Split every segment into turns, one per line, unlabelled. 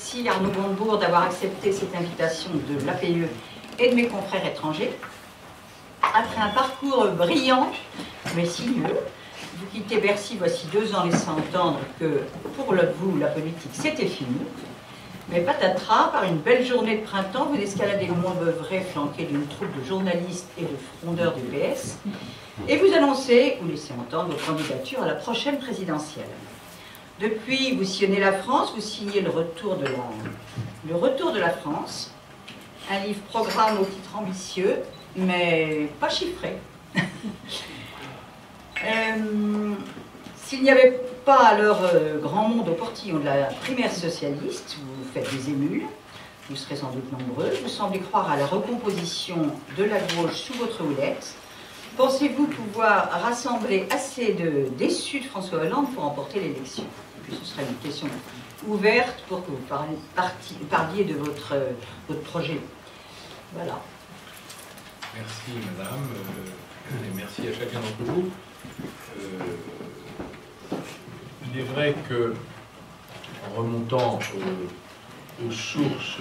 remercie Arnaud Montebourg d'avoir accepté cette invitation de l'APE et de mes confrères étrangers. Après un parcours brillant, mais sinueux, vous quittez Bercy voici 2 ans, laissant entendre que pour vous, la politique, c'était fini. Mais patatras, par une belle journée de printemps, vous escaladez le Mont Beuvray flanqué d'une troupe de journalistes et de frondeurs du PS, et vous annoncez, ou laissez entendre, votre candidature à la prochaine présidentielle. Depuis, vous sillonnez la France, vous signez le retour de la France, un livre-programme au titre ambitieux, mais pas chiffré. S'il n'y avait pas alors grand monde au portillon de la primaire socialiste, vous faites des émules, vous serez sans doute nombreux, vous semblez croire à la recomposition de la gauche sous votre houlette. Pensez-vous pouvoir rassembler assez de déçus de François Hollande pour remporter l'élection? Ce serait une question ouverte pour que vous parliez de votre projet. Voilà.
Merci madame, et merci à chacun d'entre vous. Il est vrai que, en remontant aux sources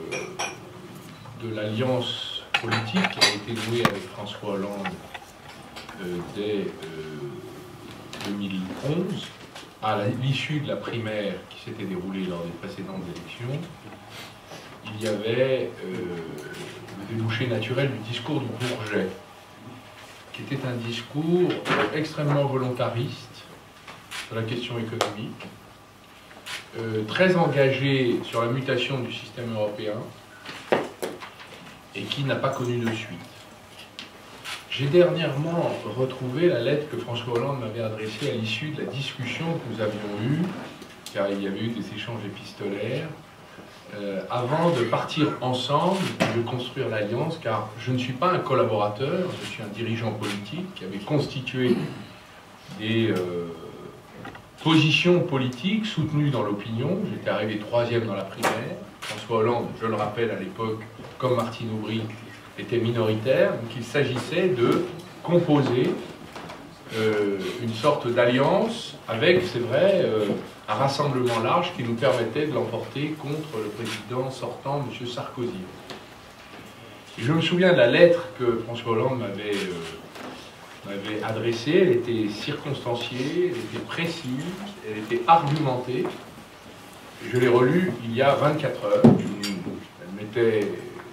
de l'alliance politique qui a été nouée avec François Hollande dès 2011, à l'issue de la primaire qui s'était déroulée lors des précédentes élections, il y avait le débouché naturel du discours du Bourget, qui était un discours extrêmement volontariste sur la question économique, très engagé sur la mutation du système européen et qui n'a pas connu de suite. J'ai dernièrement retrouvé la lettre que François Hollande m'avait adressée à l'issue de la discussion que nous avions eue, car il y avait eu des échanges épistolaires, avant de partir ensemble, de construire l'alliance, car je ne suis pas un collaborateur, je suis un dirigeant politique qui avait constitué des positions politiques soutenues dans l'opinion. J'étais arrivé 3e dans la primaire. François Hollande, je le rappelle à l'époque, comme Martine Aubry, était minoritaire. Donc il s'agissait de composer une sorte d'alliance avec, c'est vrai, un rassemblement large qui nous permettait de l'emporter contre le président sortant, M. Sarkozy. Et je me souviens de la lettre que François Hollande m'avait adressée. Elle était circonstanciée, elle était précise, elle était argumentée. Je l'ai relue il y a 24 heures. Elle m'avait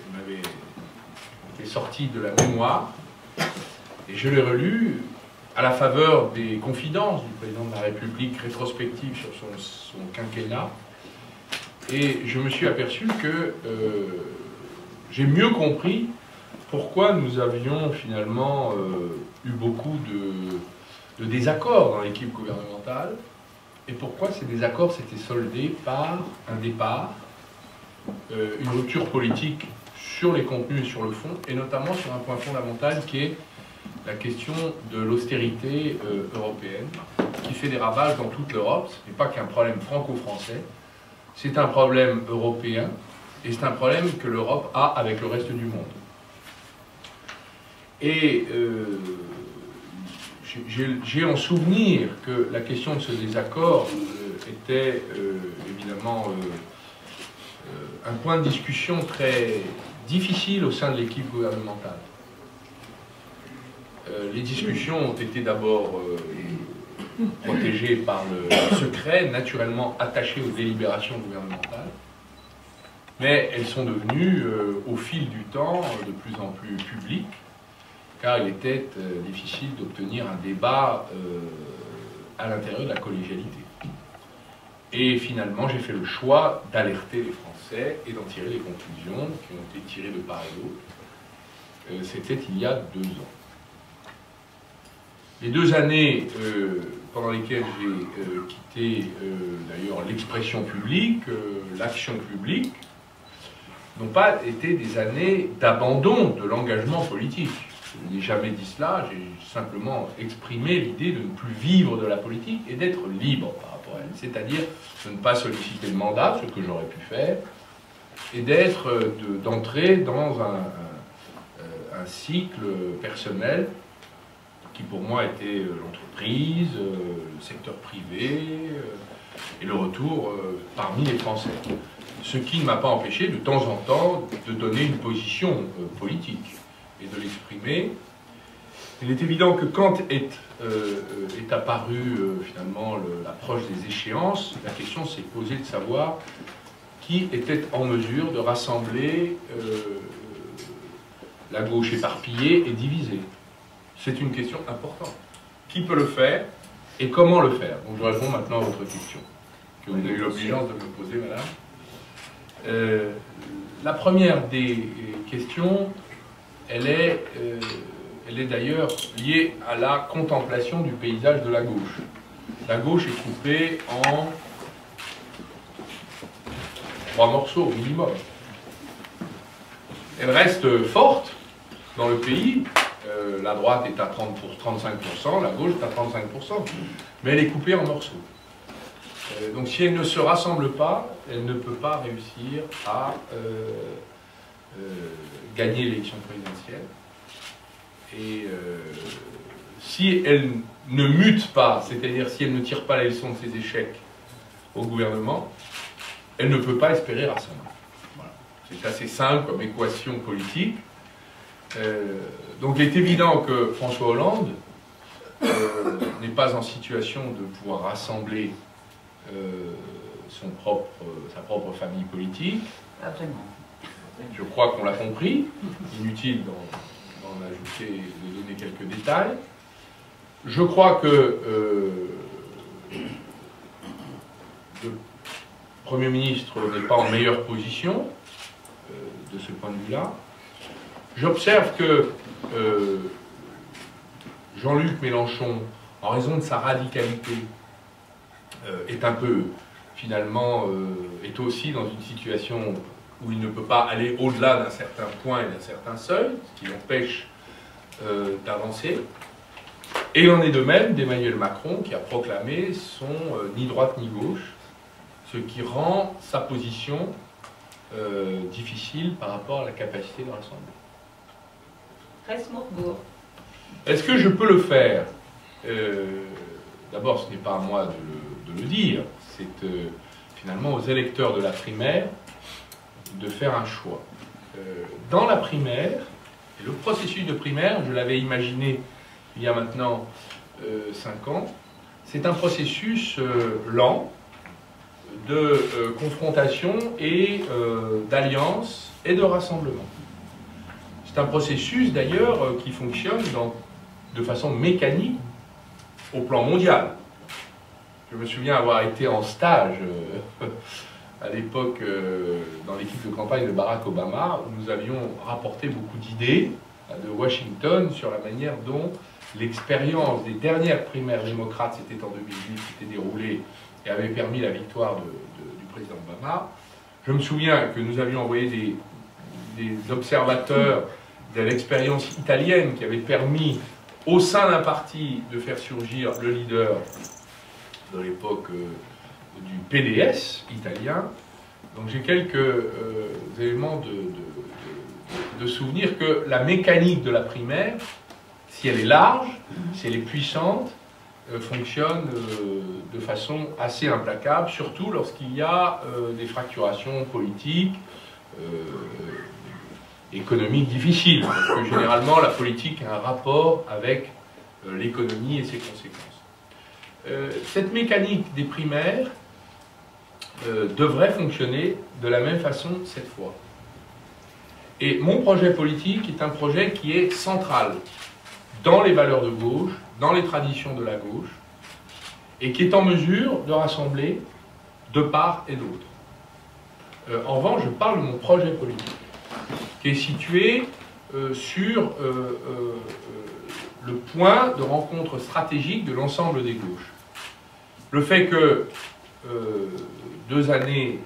été sortie de la mémoire. Et je l'ai relue à la faveur des confidences du président de la République rétrospectives sur son quinquennat. Et je me suis aperçu que j'ai mieux compris pourquoi nous avions finalement eu beaucoup de désaccords dans l'équipe gouvernementale et pourquoi ces désaccords s'étaient soldés par un départ, une rupture politique sur les contenus et sur le fond, et notamment sur un point fondamental qui est la question de l'austérité européenne, qui fait des ravages dans toute l'Europe. Ce n'est pas qu'un problème franco-français, c'est un problème européen, et c'est un problème que l'Europe a avec le reste du monde. Et j'ai en souvenir que la question de ce désaccord était évidemment un point de discussion très difficile au sein de l'équipe gouvernementale. Les discussions ont été d'abord protégées par le secret, naturellement attachées aux délibérations gouvernementales, mais elles sont devenues, au fil du temps, de plus en plus publiques, car il était difficile d'obtenir un débat à l'intérieur de la collégialité. Et finalement, j'ai fait le choix d'alerter les Français et d'en tirer les conclusions qui ont été tirées de part et d'autre. C'était il y a 2 ans. Les 2 années pendant lesquelles j'ai quitté d'ailleurs l'expression publique, l'action publique, n'ont pas été des années d'abandon de l'engagement politique. Je n'ai jamais dit cela, j'ai simplement exprimé l'idée de ne plus vivre de la politique et d'être libre par rapport à elle. C'est-à-dire de ne pas solliciter le mandat, ce que j'aurais pu faire, et d'entrer dans un cycle personnel qui pour moi était l'entreprise, le secteur privé et le retour parmi les Français. ce qui ne m'a pas empêché de temps en temps de donner une position politique et de l'exprimer. Il est évident que quand est apparue finalement l'approche des échéances, la question s'est posée de savoir qui était en mesure de rassembler la gauche éparpillée et divisée. C'est une question importante. Qui peut le faire et comment le faire? Donc je réponds maintenant à votre question, que vous avez eu l'obligeance de me poser, madame. La première des questions, elle est d'ailleurs liée à la contemplation du paysage de la gauche. La gauche est coupée en 3 morceaux au minimum. Elle reste forte dans le pays. La droite est à 35%, la gauche est à 35%. Mais elle est coupée en morceaux. Donc si elle ne se rassemble pas, elle ne peut pas réussir à gagner l'élection présidentielle. Et si elle ne mute pas, c'est-à-dire si elle ne tire pas la leçon de ses échecs au gouvernement, elle ne peut pas espérer rassembler. Voilà. C'est assez simple comme équation politique. Donc il est évident que François Hollande n'est pas en situation de pouvoir rassembler sa propre famille politique.
Absolument.
Je crois qu'on l'a compris. Inutile d'en ajouter, de donner quelques détails. Je crois que le Premier ministre n'est pas en meilleure position de ce point de vue-là. J'observe que Jean-Luc Mélenchon, en raison de sa radicalité, est un peu, finalement, est aussi dans une situation où il ne peut pas aller au-delà d'un certain point et d'un certain seuil, ce qui l'empêche d'avancer. Et il en est de même d'Emmanuel Macron, qui a proclamé son ni droite ni gauche, ce qui rend sa position difficile par rapport à la capacité de rassembler.
Resmourgour.
Est-ce que je peux le faire? D'abord, ce n'est pas à moi de le dire, c'est finalement aux électeurs de la primaire de faire un choix. Dans la primaire, et le processus de primaire, je l'avais imaginé il y a maintenant 5 ans, c'est un processus lent de confrontation et d'alliance et de rassemblement. C'est un processus d'ailleurs qui fonctionne de façon mécanique au plan mondial. Je me souviens avoir été en stage à l'époque dans l'équipe de campagne de Barack Obama, où nous avions rapporté beaucoup d'idées de Washington sur la manière dont l'expérience des dernières primaires démocrates, c'était en 2008, s'était déroulée et avait permis la victoire du président Obama. Je me souviens que nous avions envoyé des observateurs de l'expérience italienne qui avait permis au sein d'un parti de faire surgir le leader de l'époque du PDS italien. Donc j'ai quelques éléments de souvenir que la mécanique de la primaire, si elle est large, si elle est puissante, fonctionne de façon assez implacable, surtout lorsqu'il y a des fracturations politiques, économiques difficiles, parce que généralement la politique a un rapport avec l'économie et ses conséquences. Cette mécanique des primaires devrait fonctionner de la même façon cette fois. Et mon projet politique est un projet qui est central dans les valeurs de gauche, dans les traditions de la gauche, et qui est en mesure de rassembler de part et d'autre. En revanche, je parle de mon projet politique, qui est situé sur le point de rencontre stratégique de l'ensemble des gauches. Le fait que 2 années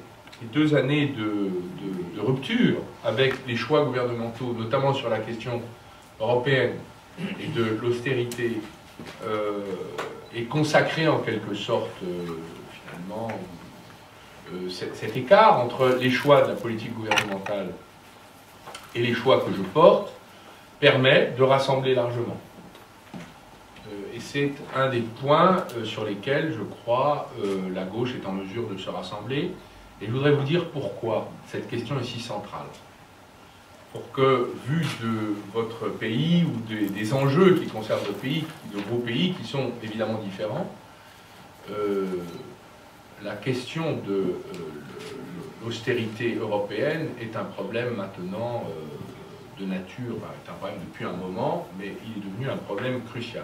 de rupture avec les choix gouvernementaux, notamment sur la question européenne et de l'austérité, est consacré en quelque sorte finalement cet écart entre les choix de la politique gouvernementale et les choix que je porte, permet de rassembler largement. Et c'est un des points sur lesquels, je crois, la gauche est en mesure de se rassembler Et je voudrais vous dire pourquoi cette question est si centrale. Pour que, vu de votre pays ou des enjeux qui concernent votre pays, de vos pays qui sont évidemment différents, la question de l'austérité européenne est un problème maintenant de nature, est un problème depuis un moment, mais il est devenu un problème crucial.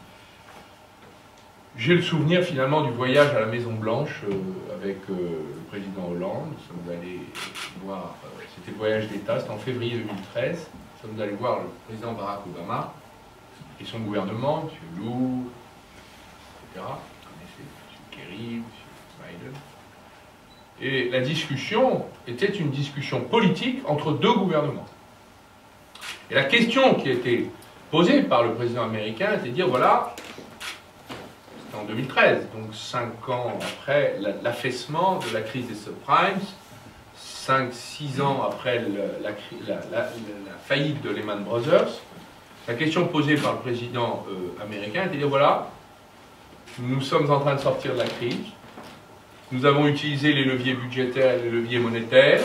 J'ai le souvenir finalement du voyage à la Maison-Blanche avec le président Hollande. Nous sommes allés voir, c'était le voyage d'État, c'était en février 2013. Nous sommes allés voir le président Barack Obama et son gouvernement, M. Lou, etc. Vous connaissez M. Kerry, M. Biden. Et la discussion était une discussion politique entre deux gouvernements. Et la question qui a été posée par le président américain était de dire, voilà, en 2013, donc 5 ans après l'affaissement de la crise des subprimes, 5-6 ans après la faillite de Lehman Brothers, la question posée par le président américain était de dire, voilà, nous sommes en train de sortir de la crise, nous avons utilisé les leviers budgétaires et les leviers monétaires,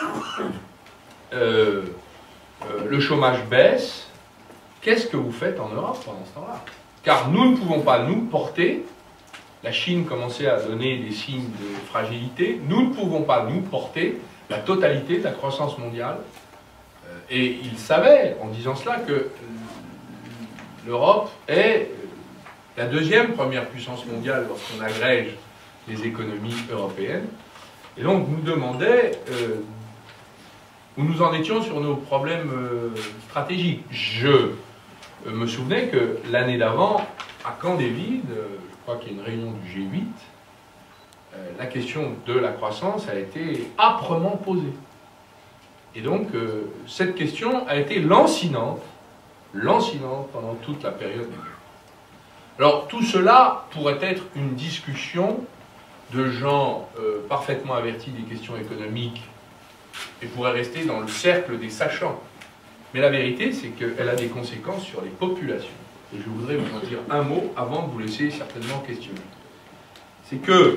le chômage baisse, qu'est-ce que vous faites en Europe pendant ce temps-là ? Car nous ne pouvons pas nous porter, la Chine commençait à donner des signes de fragilité, nous ne pouvons pas nous porter la totalité de la croissance mondiale. Et il savait, en disant cela, que l'Europe est la deuxième première puissance mondiale lorsqu'on agrège les économies européennes. Et donc nous demandait où nous en étions sur nos problèmes stratégiques. Je me souvenais que l'année d'avant, à Camp David, je crois qu'il y a une réunion du G8, la question de la croissance a été âprement posée. Et donc, cette question a été lancinante pendant toute la période. Alors, tout cela pourrait être une discussion de gens parfaitement avertis des questions économiques et pourrait rester dans le cercle des sachants. Mais la vérité, c'est qu'elle a des conséquences sur les populations. Et je voudrais vous en dire un mot avant de vous laisser certainement questionner. C'est que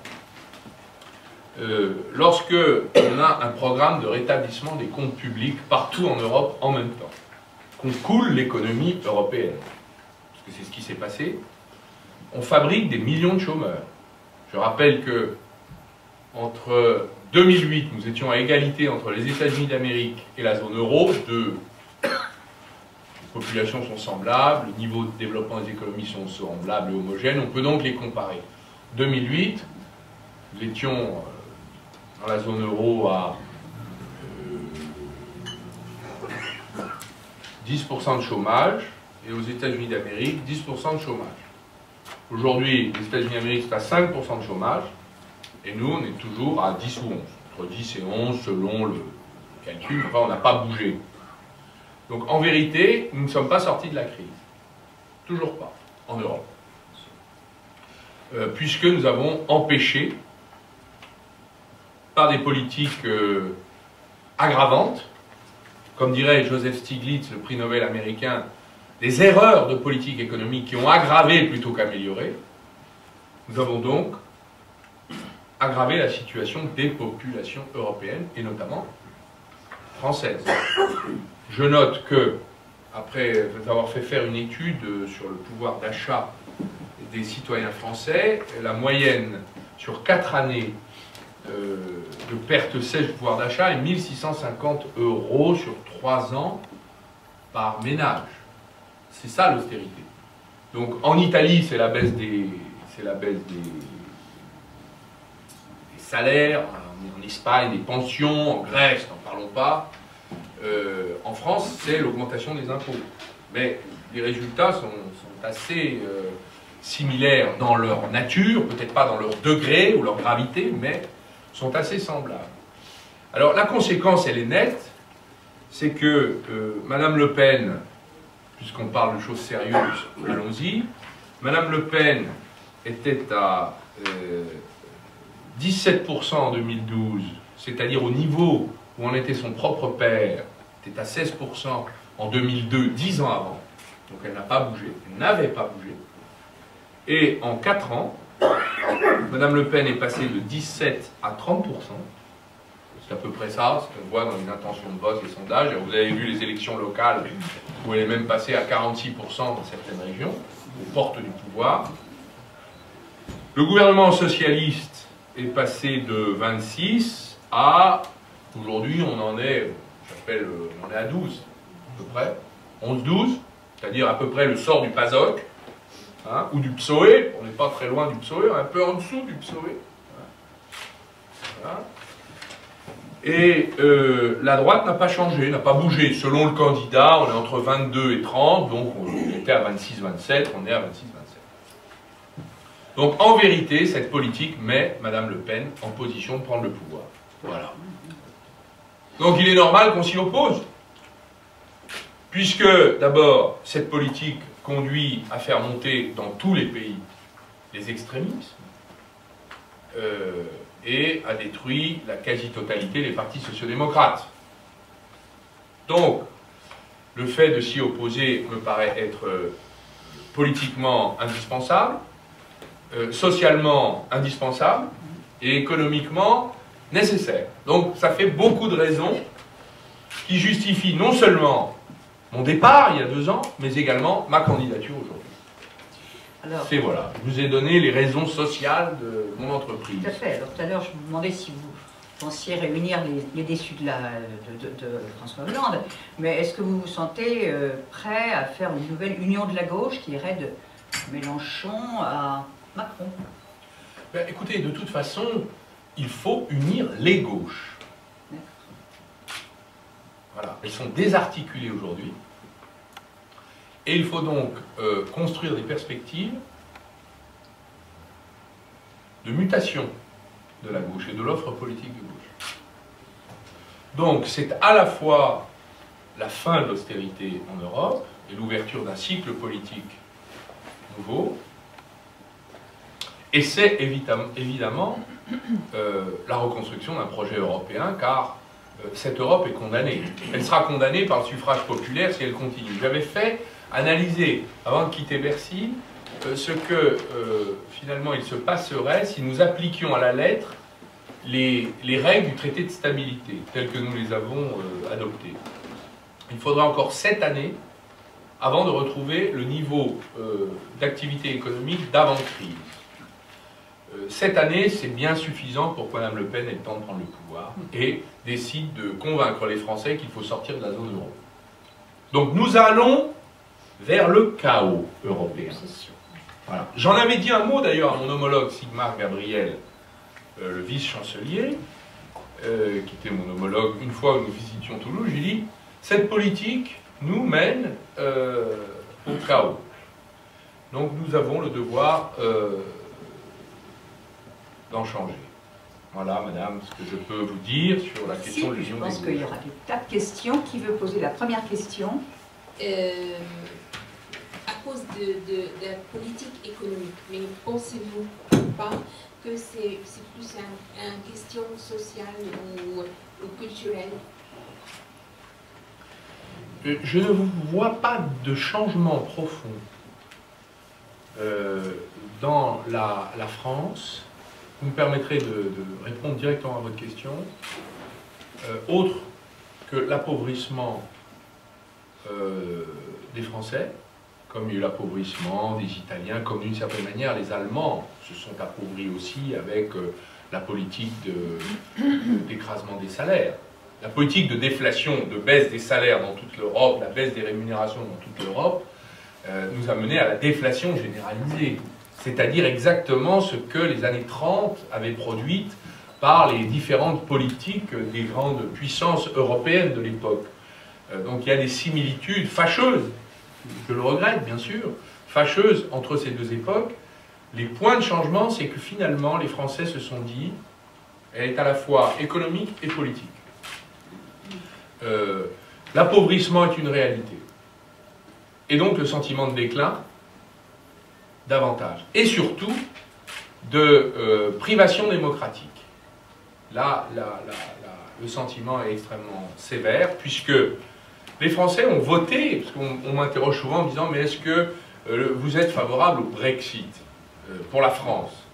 lorsque on a un programme de rétablissement des comptes publics partout en Europe en même temps, qu'on coule l'économie européenne, parce que c'est ce qui s'est passé, on fabrique des millions de chômeurs. Je rappelle que entre 2008, nous étions à égalité entre les États-Unis d'Amérique et la zone euro. Les populations sont semblables, le niveau de développement des économies sont semblables et homogènes. On peut donc les comparer. 2008, nous étions dans la zone euro à 10% de chômage et aux États-Unis d'Amérique, 10% de chômage. Aujourd'hui, les États-Unis d'Amérique, c'est à 5% de chômage. Et nous, on est toujours à 10 ou 11. Entre 10 et 11, selon le calcul. Enfin, on n'a pas bougé. Donc, en vérité, nous ne sommes pas sortis de la crise. Toujours pas, en Europe. Puisque nous avons empêché, par des politiques aggravantes, comme dirait Joseph Stiglitz, le prix Nobel américain, des erreurs de politique économique qui ont aggravé plutôt qu'amélioré, nous avons donc aggraver la situation des populations européennes, et notamment françaises. Je note que, après avoir fait faire une étude sur le pouvoir d'achat des citoyens français, la moyenne sur 4 années de perte sèche du pouvoir d'achat est 1 650 € sur 3 ans par ménage. C'est ça l'austérité. Donc en Italie, c'est la baisse des salaires, en Espagne des pensions, en Grèce, n'en parlons pas. En France, c'est l'augmentation des impôts. Mais les résultats sont assez similaires dans leur nature, peut-être pas dans leur degré ou leur gravité, mais sont assez semblables. Alors la conséquence, elle est nette, c'est que Madame Le Pen, puisqu'on parle de choses sérieuses, allons-y, Madame Le Pen était à 17% en 2012, c'est-à-dire au niveau où en était son propre père, était à 16% en 2002, 10 ans avant. Donc elle n'a pas bougé, elle n'avait pas bougé. Et en 4 ans, Madame Le Pen est passée de 17 à 30%. C'est à peu près ça, ce qu'on voit dans les intentions de vote, les sondages. Vous avez vu les élections locales, où elle est même passée à 46% dans certaines régions, aux portes du pouvoir. Le gouvernement socialiste est passé de 26 à... Aujourd'hui, on en est, on est à 12, à peu près. 11-12, c'est-à-dire à peu près le sort du PASOK, hein, ou du PSOE. On n'est pas très loin du PSOE, un peu en dessous du PSOE. Voilà. Et la droite n'a pas changé, n'a pas bougé. Selon le candidat, on est entre 22 et 30, donc on était à 26-27, on est à 26-27. Donc en vérité, cette politique met Madame Le Pen en position de prendre le pouvoir. Voilà. Donc il est normal qu'on s'y oppose. Puisque, d'abord, cette politique conduit à faire monter dans tous les pays les extrémismes, et a détruit la quasi-totalité des partis sociodémocrates. Donc, le fait de s'y opposer me paraît être politiquement indispensable, socialement indispensable, et économiquement nécessaire. Donc, ça fait beaucoup de raisons qui justifient non seulement mon départ il y a 2 ans, mais également ma candidature aujourd'hui. C'est voilà, je vous ai donné les raisons sociales de mon entreprise.
Tout à fait. Alors tout à l'heure, je me demandais si vous pensiez réunir les déçus de François Hollande, mais est-ce que vous vous sentez prêt à faire une nouvelle union de la gauche qui irait de Mélenchon à Macron?
Ben, écoutez, de toute façon, il faut unir les gauches. Voilà, elles sont désarticulées aujourd'hui. Et il faut donc construire des perspectives de mutation de la gauche et de l'offre politique de gauche. Donc c'est à la fois la fin de l'austérité en Europe et l'ouverture d'un cycle politique nouveau, et c'est évidemment la reconstruction d'un projet européen, car cette Europe est condamnée. Elle sera condamnée par le suffrage populaire si elle continue. J'avais fait analyser, avant de quitter Bercy, ce que finalement il se passerait si nous appliquions à la lettre les règles du traité de stabilité, telles que nous les avons adoptées. Il faudra encore 7 années avant de retrouver le niveau d'activité économique d'avant-crise. 7 années, c'est bien suffisant pour que Mme Le Pen ait le temps de prendre le pouvoir et décide de convaincre les Français qu'il faut sortir de la zone euro. Donc nous allons vers le chaos européen. Voilà. J'en avais dit un mot d'ailleurs à mon homologue Sigmar Gabriel, le vice-chancelier, qui était mon homologue une fois où nous visitions Toulouse. J'ai dit, cette politique nous mène au chaos. Donc nous avons le devoir d'en changer. Voilà, madame, ce que je peux vous dire sur la question de l'union des gauches.
Je pense qu'il y aura des tas de questions. Qui veut poser la première question?
À cause de la politique économique, mais pensez-vous pas que c'est plus une question sociale ou culturelle?
Je ne vois pas de changement profond dans la France. Vous me permettrez de répondre directement à votre question, autre que l'appauvrissement des Français, comme il y a eu l'appauvrissement des Italiens, comme d'une certaine manière les Allemands se sont appauvris aussi avec la politique d'écrasement des salaires. La politique de déflation, de baisse des salaires dans toute l'Europe, la baisse des rémunérations dans toute l'Europe, nous a mené à la déflation généralisée. C'est-à-dire exactement ce que les années 30 avaient produit par les différentes politiques des grandes puissances européennes de l'époque. Donc il y a des similitudes fâcheuses, je le regrette bien sûr, fâcheuses entre ces deux époques. Les points de changement, c'est que finalement les Français se sont dit, elle est à la fois économique et politique. L'appauvrissement est une réalité. Et donc le sentiment de déclin, davantage. Et surtout, de privation démocratique. Là, le sentiment est extrêmement sévère, puisque les Français ont voté, parce qu'on m'interroge souvent en disant, mais est-ce que vous êtes favorable au Brexit pour la France?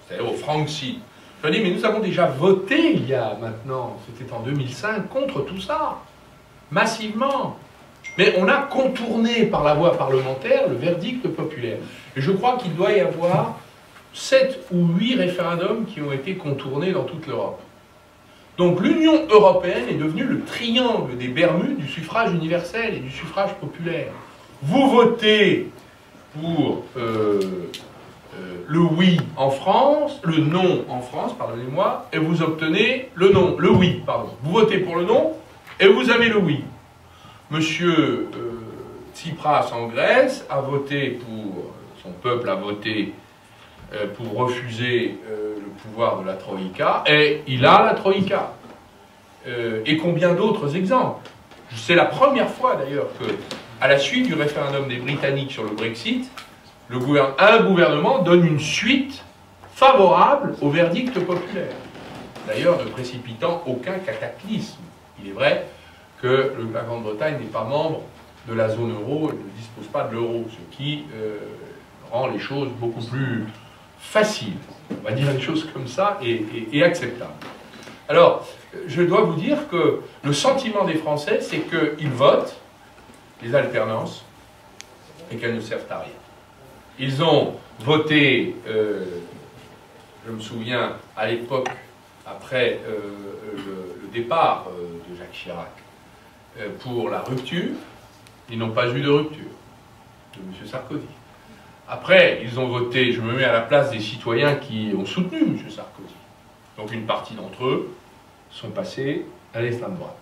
c'est-à-dire au Frexit. Je dis, mais nous avons déjà voté il y a maintenant, c'était en 2005, contre tout ça, massivement. Mais on a contourné par la voie parlementaire le verdict populaire. Et je crois qu'il doit y avoir 7 ou 8 référendums qui ont été contournés dans toute l'Europe. Donc l'Union européenne est devenue le triangle des Bermudes du suffrage universel et du suffrage populaire. Vous votez pour le oui en France, le non en France, pardonnez-moi, et vous obtenez le non, le oui, pardon. Vous votez pour le non et vous avez le oui. Monsieur Tsipras en Grèce a voté pour, son peuple a voté pour refuser le pouvoir de la Troïka, et il a la Troïka. Et combien d'autres exemples? C'est la première fois d'ailleurs que, à la suite du référendum des Britanniques sur le Brexit, un gouvernement donne une suite favorable au verdict populaire. D'ailleurs, ne précipitant aucun cataclysme. Il est vrai que la Grande-Bretagne n'est pas membre de la zone euro et ne dispose pas de l'euro, ce qui rend les choses beaucoup plus faciles, on va dire les choses comme ça, et acceptables. Alors, je dois vous dire que le sentiment des Français, c'est qu'ils votent les alternances et qu'elles ne servent à rien. Ils ont voté, je me souviens, à l'époque, après le départ de Jacques Chirac, pour la rupture. Ils n'ont pas eu de rupture de M. Sarkozy. Après, ils ont voté, je me mets à la place des citoyens qui ont soutenu M. Sarkozy. Donc une partie d'entre eux sont passés à l'extrême droite.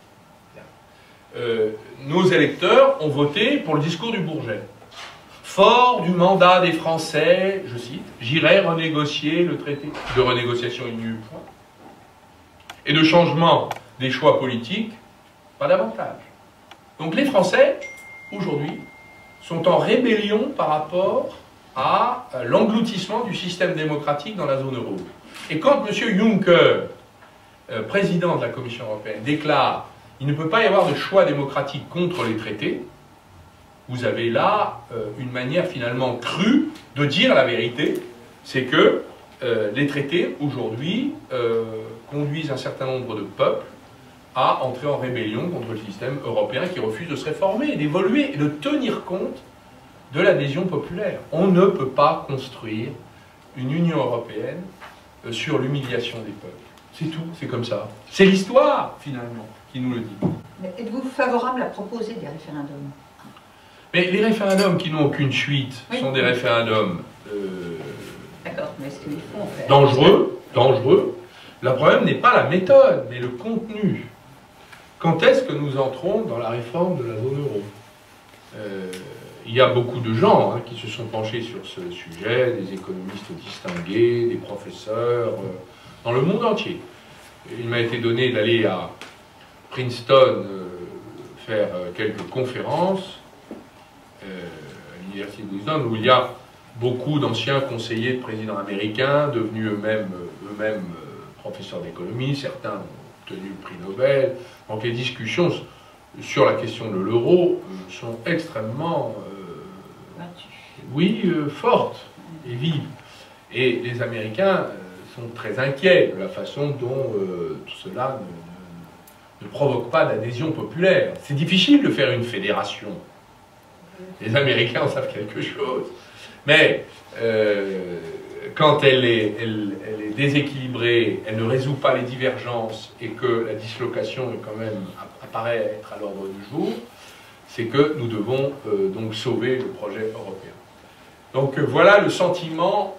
Nos électeurs ont voté pour le discours du Bourget. Fort du mandat des Français, je cite, j'irai renégocier le traité de renégociation, il n'y eut point. Et de changement des choix politiques, pas davantage. Donc les Français, aujourd'hui, sont en rébellion par rapport à l'engloutissement du système démocratique dans la zone euro. Et quand M. Juncker, président de la Commission européenne, déclare qu'il ne peut pas y avoir de choix démocratique contre les traités, vous avez là une manière finalement crue de dire la vérité, c'est que les traités, aujourd'hui, conduisent un certain nombre de peuples à entrer en rébellion contre le système européen qui refuse de se réformer, d'évoluer et de tenir compte de l'adhésion populaire. On ne peut pas construire une Union européenne sur l'humiliation des peuples. C'est tout, c'est comme ça. C'est l'histoire, finalement, qui nous le dit.
Mais êtes-vous favorable à proposer des référendums?
Mais les référendums qui n'ont aucune suite sont des référendums
d'accord, mais est-ce qu'il faut en faire
dangereux. Le problème n'est pas la méthode, mais le contenu. Quand est-ce que nous entrons dans la réforme de la zone euro? Il y a beaucoup de gens qui se sont penchés sur ce sujet, des économistes distingués, des professeurs, dans le monde entier. Il m'a été donné d'aller à Princeton faire quelques conférences à l'université de Princeton, où il y a beaucoup d'anciens conseillers de présidents américains, devenus eux-mêmes professeurs d'économie, certains ont obtenu le prix Nobel. Donc les discussions sur la question de l'euro sont extrêmement fortes et vives. Et les Américains sont très inquiets de la façon dont tout cela ne provoque pas d'adhésion populaire. C'est difficile de faire une fédération. Les Américains en savent quelque chose. Mais quand elle est déséquilibrée, elle ne résout pas les divergences et que la dislocation est quand même, apparaît être à l'ordre du jour, c'est que nous devons donc sauver le projet européen. Donc voilà le sentiment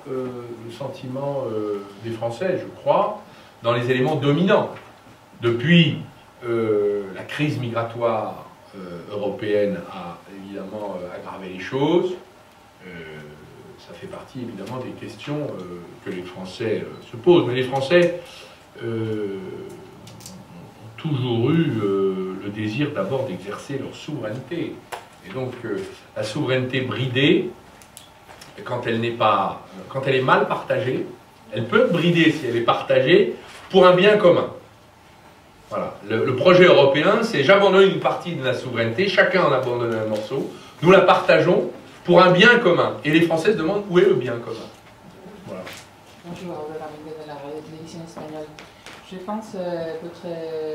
des Français, je crois, dans les éléments dominants. Depuis la crise migratoire européenne a évidemment aggravé les choses. Ça fait partie évidemment des questions que les Français se posent. Mais les Français ont toujours eu le désir d'abord d'exercer leur souveraineté. Et donc la souveraineté bridée, quand elle est mal partagée, elle peut être bridée si elle est partagée pour un bien commun. Voilà. Le projet européen, c'est j'abandonne une partie de la souveraineté, chacun en abandonne un morceau, nous la partageons pour un bien commun. Et les Français se demandent où est le bien commun. Voilà.
Bonjour, Aurora Mendes de la radio-télévision espagnole. Je pense que votre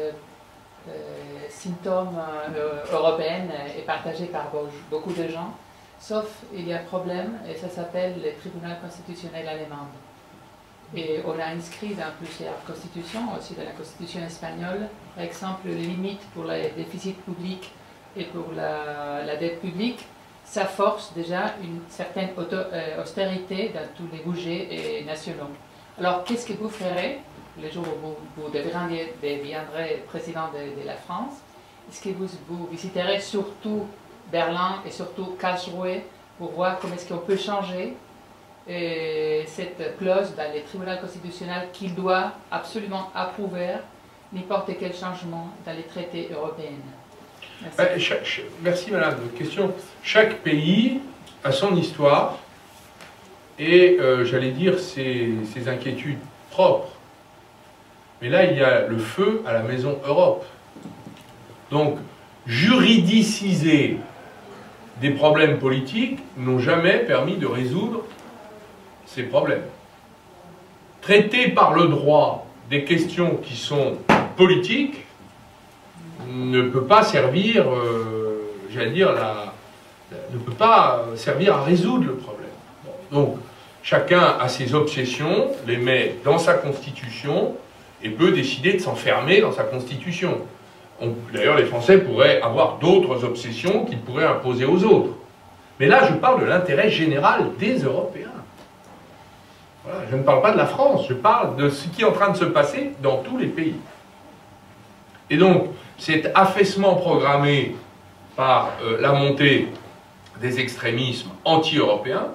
symptôme européen est partagé par beaucoup de gens, sauf il y a un problème, et ça s'appelle le tribunal constitutionnel allemand. Et on a inscrit dans plusieurs constitutions, aussi dans la constitution espagnole, par exemple, les limites pour le déficit public et pour la dette publique. Ça force déjà une certaine austérité dans tous les budgets nationaux. Alors, qu'est-ce que vous ferez le jour où vous deviendrez président de la France? Est-ce que vous visiterez surtout Berlin et surtout Karlsruhe pour voir comment est-ce qu'on peut changer cette clause dans le tribunal constitutionnel qui doit absolument approuver n'importe quel changement dans les traités européens? Merci.
Merci madame. Question. Chaque pays a son histoire et, j'allais dire, ses inquiétudes propres. Mais là, il y a le feu à la maison Europe. Donc, juridiciser des problèmes politiques n'ont jamais permis de résoudre ces problèmes. Traiter par le droit des questions qui sont politiques ne peut pas servir, j'allais dire, ne peut pas servir à résoudre le problème. Donc, chacun a ses obsessions, les met dans sa constitution et peut décider de s'enfermer dans sa constitution. D'ailleurs, les Français pourraient avoir d'autres obsessions qu'ils pourraient imposer aux autres. Mais là, je parle de l'intérêt général des Européens. Voilà, je ne parle pas de la France, je parle de ce qui est en train de se passer dans tous les pays. Et donc, cet affaissement programmé par la montée des extrémismes anti-européens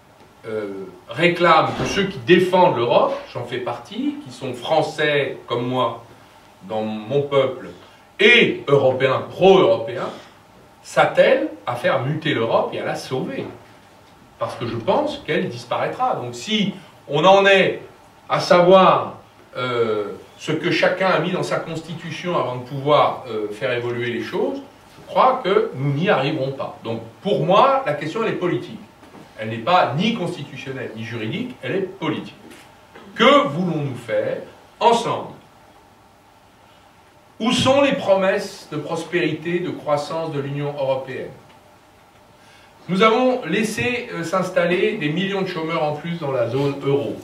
réclame que ceux qui défendent l'Europe, j'en fais partie, qui sont français comme moi, dans mon peuple, et européens, pro-européens, s'attellent à faire muter l'Europe et à la sauver. Parce que je pense qu'elle disparaîtra. Donc si on en est à savoir ce que chacun a mis dans sa constitution avant de pouvoir faire évoluer les choses, je crois que nous n'y arriverons pas. Donc pour moi, la question elle est politique. Elle n'est pas ni constitutionnelle ni juridique, elle est politique. Que voulons-nous faire ensemble? Où sont les promesses de prospérité, de croissance de l'Union européenne? Nous avons laissé s'installer des millions de chômeurs en plus dans la zone euro.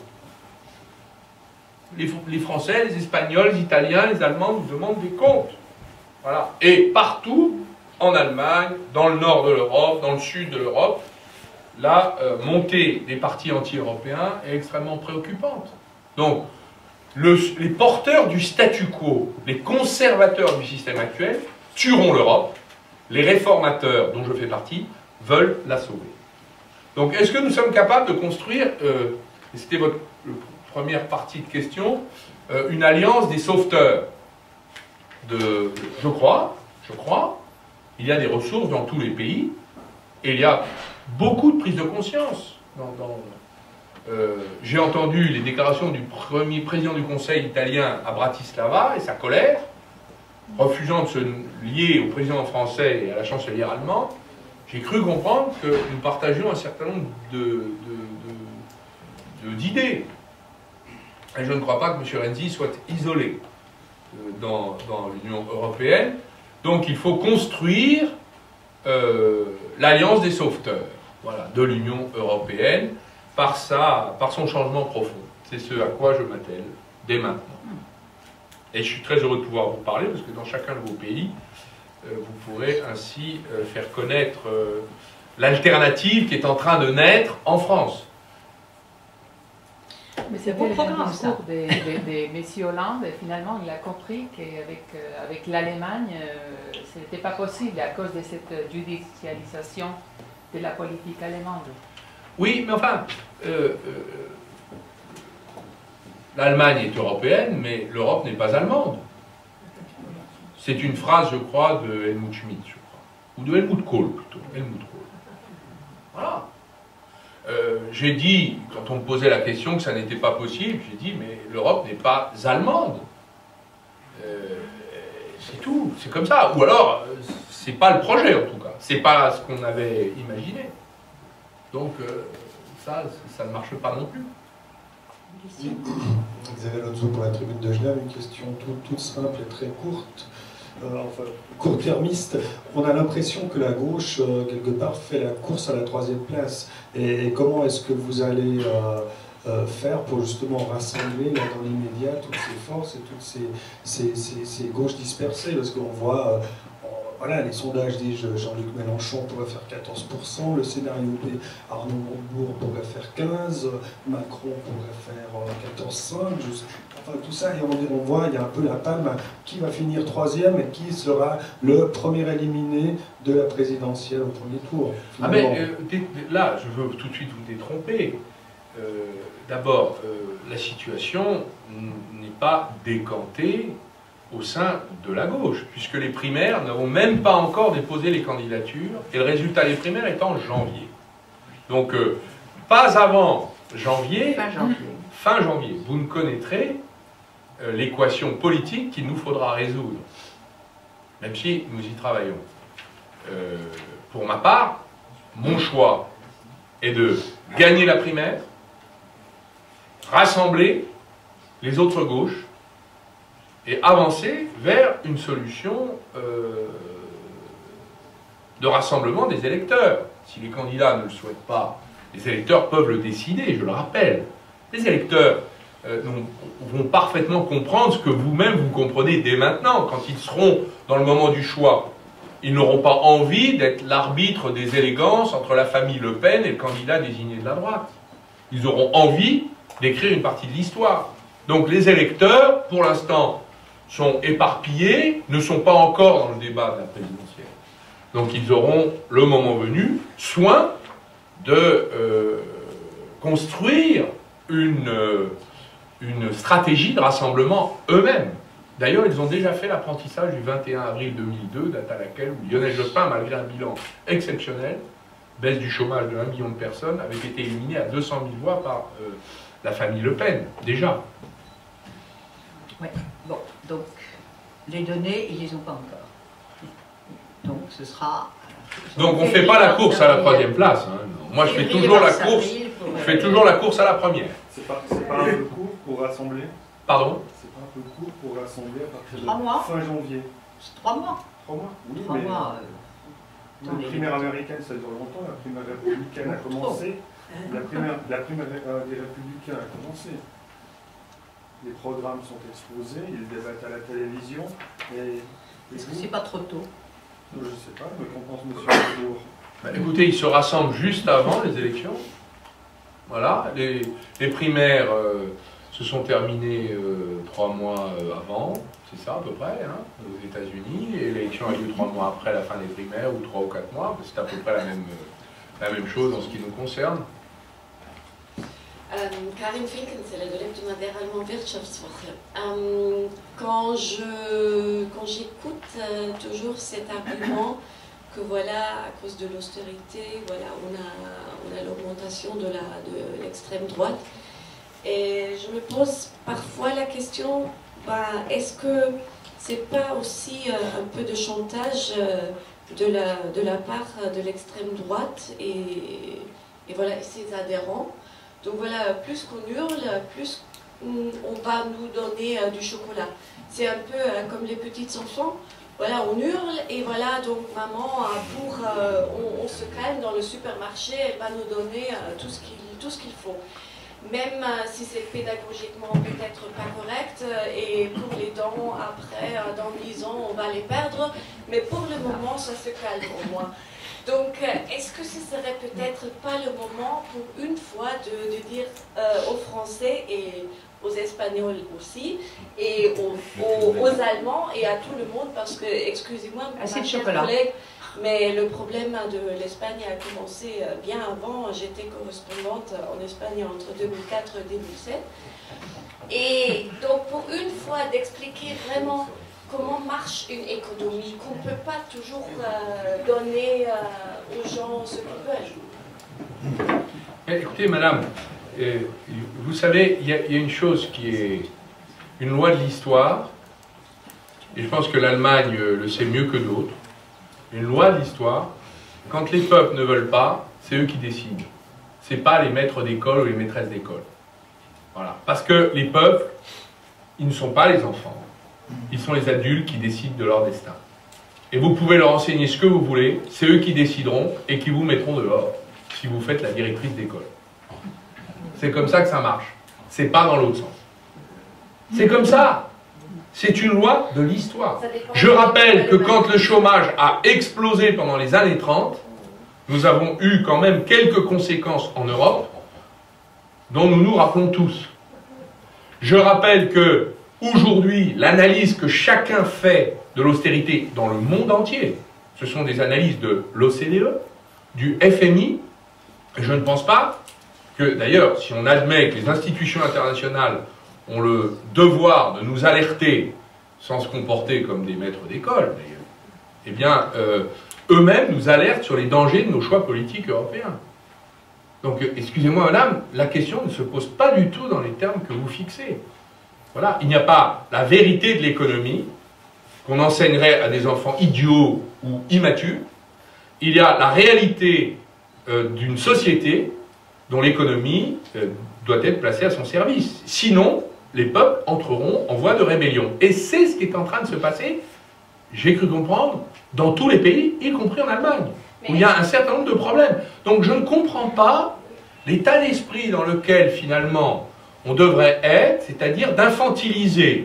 Les Français, les Espagnols, les Italiens, les Allemands nous demandent des comptes. Voilà. Et partout, en Allemagne, dans le nord de l'Europe, dans le sud de l'Europe, la montée des partis anti-européens est extrêmement préoccupante. Donc, les porteurs du statu quo, les conservateurs du système actuel, tueront l'Europe. Les réformateurs, dont je fais partie, veulent la sauver. Donc, est-ce que nous sommes capables de construire, et c'était votre première partie de question, une alliance des sauveteurs? Je crois, il y a des ressources dans tous les pays, et il y a beaucoup de prise de conscience. J'ai entendu les déclarations du premier président du Conseil italien à Bratislava et sa colère, refusant de se lier au président français et à la chancelière allemande. J'ai cru comprendre que nous partagions un certain nombre d'idées. Et je ne crois pas que M. Renzi soit isolé dans l'Union européenne. Donc il faut construire l'alliance des sauveteurs, voilà, de l'Union européenne par son changement profond. C'est ce à quoi je m'attelle dès maintenant. Et je suis très heureux de pouvoir vous parler parce que dans chacun de vos pays, vous pourrez ainsi faire connaître l'alternative qui est en train de naître en France.
Mais c'est beau programme, ça. De M. Hollande, finalement, il a compris qu'avec l'Allemagne, ce n'était pas possible à cause de cette judicialisation de la politique allemande.
Oui, mais enfin, l'Allemagne est européenne, mais l'Europe n'est pas allemande. C'est une phrase, je crois, de Helmut Schmidt, je crois. Ou de Helmut Kohl, plutôt. Helmut Kohl. Voilà. J'ai dit, quand on me posait la question que ça n'était pas possible, j'ai dit, mais l'Europe n'est pas allemande. C'est tout, c'est comme ça. Ou alors, c'est pas le projet, en tout cas. C'est pas ce qu'on avait imaginé. Donc, ça ne marche pas non plus.
Ici.
Xavier Alonso pour la Tribune de Genève, une question toute simple et très courte, enfin court-termiste. On a l'impression que la gauche, quelque part, fait la course à la 3e place. Et comment est-ce que vous allez faire pour justement rassembler là, dans l'immédiat toutes ces forces et toutes ces gauches dispersées? Parce qu'on voit... voilà, les sondages disent Jean-Luc Mélenchon pourrait faire 14%, le scénario B, Arnaud Montebourg pourrait faire 15%, Macron pourrait faire 14,5%, enfin tout ça, et on voit, il y a un peu la palme, qui va finir 3e et qui sera le premier éliminé de la présidentielle au premier tour.
Ah mais là, je veux tout de suite vous détromper. D'abord, la situation n'est pas décantée au sein de la gauche, puisque les primaires n'ont même pas encore déposé les candidatures, et le résultat des primaires est en janvier. Donc, pas avant janvier, fin janvier, vous ne connaîtrez l'équation politique qu'il nous faudra résoudre, même si nous y travaillons. Pour ma part, mon choix est de gagner la primaire, rassembler les autres gauches, et avancer vers une solution de rassemblement des électeurs. Si les candidats ne le souhaitent pas, les électeurs peuvent le décider, je le rappelle. Les électeurs vont parfaitement comprendre ce que vous-même vous comprenez dès maintenant, quand ils seront dans le moment du choix. Ils n'auront pas envie d'être l'arbitre des élégances entre la famille Le Pen et le candidat désigné de la droite. Ils auront envie d'écrire une partie de l'histoire. Donc les électeurs, pour l'instant, sont éparpillés, ne sont pas encore dans le débat de la présidentielle. Donc ils auront, le moment venu, soin de construire une stratégie de rassemblement eux-mêmes. D'ailleurs, ils ont déjà fait l'apprentissage du 21 avril 2002, date à laquelle Lionel Jospin, malgré un bilan exceptionnel, baisse du chômage de 1 million de personnes, avait été éliminé à 200 000 voix par la famille Le Pen, déjà.
Oui, bon, donc les données, ils ne les ont pas encore. Donc ce sera...
Donc on ne fait pas la course à la 3e place. Hein. Moi je fais toujours la course. Je fais toujours la course à la première.
C'est pas un peu court pour rassembler?
Pardon?
C'est pas un peu court pour rassembler à partir de
3 mois.
Fin janvier?
C'est 3 mois.
3 mois? Oui,
3 mois.
La primaire américaine, ça dure longtemps. La primaire républicaine a commencé. La primaire des républicains a commencé. Les programmes sont exposés, ils débattent à la télévision.
Est-ce que c'est pas trop tôt?
Je ne sais pas, mais qu'en pense M. Montebourg?
Écoutez, ils se rassemblent juste avant les élections. Voilà, les primaires se sont terminées 3 mois avant, c'est ça à peu près, hein, aux États-Unis. Et l'élection a lieu 3 mois après la fin des primaires, ou 3 ou 4 mois. C'est à peu près la même chose en ce qui nous concerne.
Karin Finkenzeller de l'hebdomadaire allemand Wirtschaftswoche. Quand j'écoute toujours cet argument que voilà, à cause de l'austérité, voilà, on a l'augmentation de l'extrême droite, et je me pose parfois la question, est-ce que c'est pas aussi un peu de chantage de la part de l'extrême droite et voilà, ses adhérents? Donc voilà, plus qu'on hurle, plus on va nous donner du chocolat. C'est un peu comme les petits enfants. Voilà, on hurle et voilà, donc maman, on se calme dans le supermarché, elle va nous donner tout ce qu'il faut. Même si c'est pédagogiquement peut-être pas correct, et pour les dents, après, dans 10 ans, on va les perdre. Mais pour le moment, ça se calme au moins. Donc, est-ce que ce serait peut-être pas le moment, pour une fois, de dire aux Français et aux Espagnols aussi, et aux Allemands et à tout le monde, parce que, excusez-moi, ma chère collègue, mais le problème de l'Espagne a commencé bien avant. J'étais correspondante en Espagne entre 2004 et 2007. Et donc, pour une fois, d'expliquer vraiment comment marche une économie, qu'on ne peut pas toujours donner aux gens ce qu'ils veulent.
Écoutez, madame, vous savez, il y a une chose qui est une loi de l'histoire, et je pense que l'Allemagne le sait mieux que d'autres. Une loi de l'histoire, quand les peuples ne veulent pas, c'est eux qui décident. Ce n'est pas les maîtres d'école ou les maîtresses d'école. Voilà. Parce que les peuples, ils ne sont pas les enfants. Ils sont les adultes qui décident de leur destin. Et vous pouvez leur enseigner ce que vous voulez, c'est eux qui décideront et qui vous mettront dehors si vous faites la directrice d'école. C'est comme ça que ça marche. C'est pas dans l'autre sens. C'est comme ça. C'est une loi de l'histoire. Je rappelle que quand le chômage a explosé pendant les années 30, nous avons eu quand même quelques conséquences en Europe dont nous nous rappelons tous. Je rappelle que aujourd'hui, l'analyse que chacun fait de l'austérité dans le monde entier, ce sont des analyses de l'OCDE, du FMI. Je ne pense pas que, d'ailleurs, si on admet que les institutions internationales ont le devoir de nous alerter sans se comporter comme des maîtres d'école, d'ailleurs, eh bien, eux-mêmes nous alertent sur les dangers de nos choix politiques européens. Donc, excusez-moi, madame, la question ne se pose pas du tout dans les termes que vous fixez. Voilà, il n'y a pas la vérité de l'économie qu'on enseignerait à des enfants idiots ou immatures. Il y a la réalité d'une société dont l'économie doit être placée à son service. Sinon, les peuples entreront en voie de rébellion. Et c'est ce qui est en train de se passer, j'ai cru comprendre, dans tous les pays, y compris en Allemagne, où il y a un certain nombre de problèmes. Donc je ne comprends pas l'état d'esprit dans lequel, finalement, on devrait être, c'est-à-dire d'infantiliser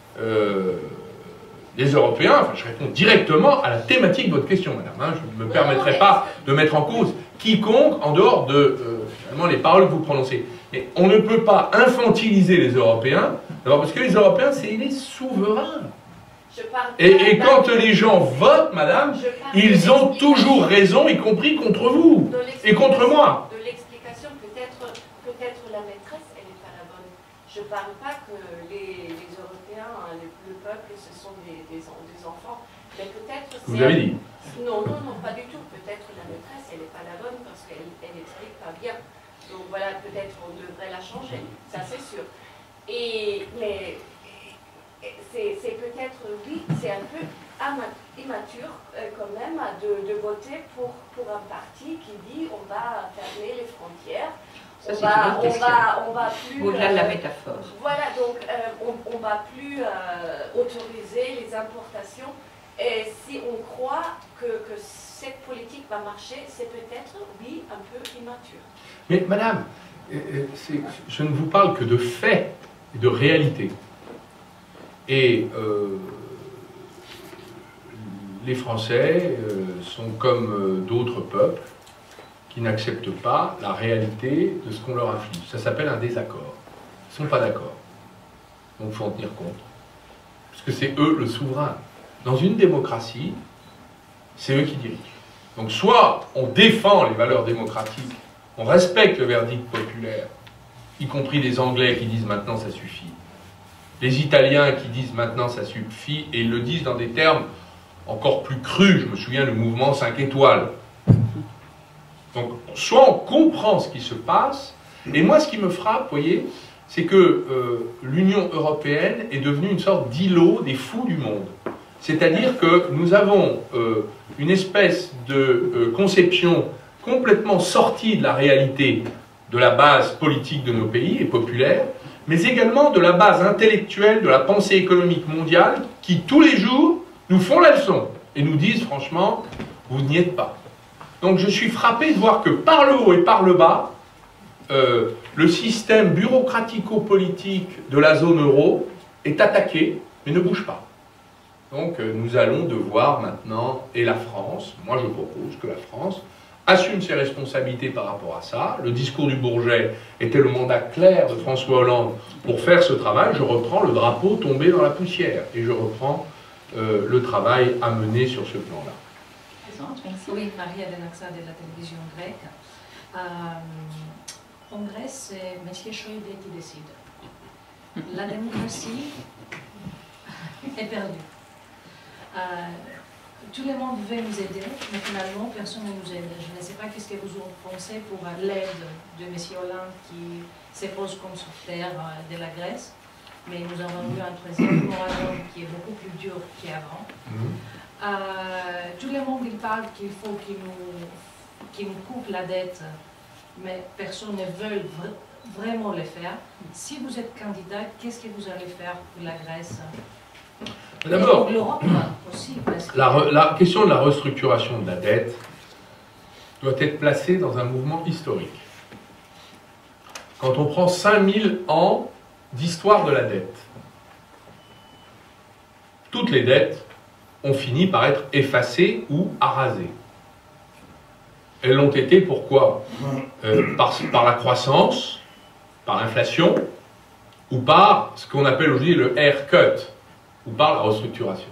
les Européens. Enfin, je réponds directement à la thématique de votre question, madame. Hein. Je ne me permettrai pas de mettre en cause quiconque en dehors de finalement les paroles que vous prononcez. Mais on ne peut pas infantiliser les Européens, d'abord parce que les Européens, c'est les souverains. Et quand les gens votent, madame, ils ont toujours raison, y compris contre vous et contre moi.
De l'explication, peut-être la maîtresse, elle n'est pas la bonne. Je ne parle pas que les Européens, le peuple, ce sont des enfants. Mais peut-être...
Vous avez dit.
Non, pas du tout. Peut-être la maîtresse, elle n'est pas la bonne parce qu'elle n'explique pas bien. Donc voilà, peut-être on devrait la changer. Ça, c'est sûr. Mais c'est peut-être, oui, c'est un peu immature quand même de voter pour un parti qui dit on va fermer les frontières. On va plus...
Au-delà de la métaphore.
Voilà, donc on ne va plus autoriser les importations. Et si on croit que cette politique va marcher, c'est peut-être, oui, un peu immature.
Mais madame, je ne vous parle que de faits et de réalité. Et les Français sont comme d'autres peuples qui n'acceptent pas la réalité de ce qu'on leur inflige. Ça s'appelle un désaccord. Ils ne sont pas d'accord. Donc il faut en tenir compte. Parce que c'est eux le souverain. Dans une démocratie, c'est eux qui dirigent. Donc soit on défend les valeurs démocratiques, on respecte le verdict populaire, y compris les Anglais qui disent maintenant ça suffit, les Italiens qui disent maintenant ça suffit, et ils le disent dans des termes encore plus crus. Je me souviens du mouvement 5 étoiles. Donc soit on comprend ce qui se passe, et moi ce qui me frappe, vous voyez, c'est que l'Union européenne est devenue une sorte d'îlot des fous du monde. C'est-à-dire que nous avons une espèce de conception complètement sortie de la réalité de la base politique de nos pays et populaire, mais également de la base intellectuelle de la pensée économique mondiale qui, tous les jours, nous font la leçon et nous disent franchement, vous n'y êtes pas. Donc je suis frappé de voir que par le haut et par le bas, le système bureaucratico-politique de la zone euro est attaqué, mais ne bouge pas. Donc nous allons devoir maintenant, et la France, moi je propose que la France assume ses responsabilités par rapport à ça. Le discours du Bourget était le mandat clair de François Hollande pour faire ce travail. Je reprends le drapeau tombé dans la poussière et je reprends le travail à mener sur ce plan-là.
Oui, Maria Denaxa de la télévision grecque. En Grèce, c'est M. Schäuble qui décide. La démocratie est perdue. Tout le monde veut nous aider, mais finalement, personne ne nous aide. Je ne sais pas qu'est-ce que vous en pensez pour l'aide de M. Hollande qui se pose comme sauveteur de la Grèce, mais nous avons eu un troisième moratoire qui est beaucoup plus dur qu'avant. Tout le monde il parle qu'il faut qu'il nous coupe la dette, mais personne ne veut vraiment le faire. Si vous êtes candidat, qu'est-ce que vous allez faire pour la Grèce?
D'abord,
l'Europe aussi. Parce que...
la question de la restructuration de la dette doit être placée dans un mouvement historique. Quand on prend 5000 ans d'histoire de la dette, toutes les dettes ont fini par être effacées ou arasées. Elles l'ont été pourquoi? Par la croissance, par l'inflation, ou par ce qu'on appelle aujourd'hui le haircut, ou par la restructuration.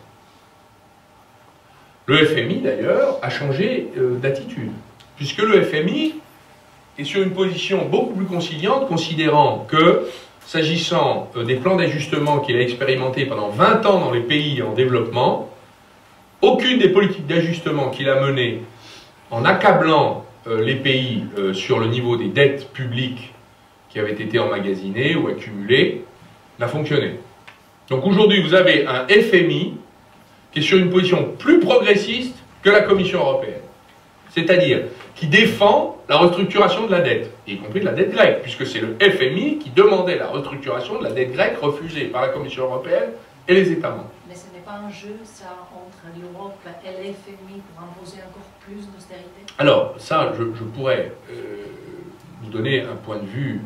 Le FMI, d'ailleurs, a changé d'attitude, puisque le FMI est sur une position beaucoup plus conciliante, considérant que, s'agissant des plans d'ajustement qu'il a expérimentés pendant 20 ans dans les pays en développement, aucune des politiques d'ajustement qu'il a menées en accablant les pays sur le niveau des dettes publiques qui avaient été emmagasinées ou accumulées n'a fonctionné. Donc aujourd'hui, vous avez un FMI qui est sur une position plus progressiste que la Commission européenne. C'est-à-dire qui défend la restructuration de la dette, y compris de la dette grecque, puisque c'est le FMI qui demandait la restructuration de la dette grecque refusée par la Commission européenne et les États membres.
Mais ce n'est pas un jeu, ça, entre l'Europe et l'FMI pour imposer encore plus d'austérité?
Alors, ça, je pourrais vous donner un point de vue,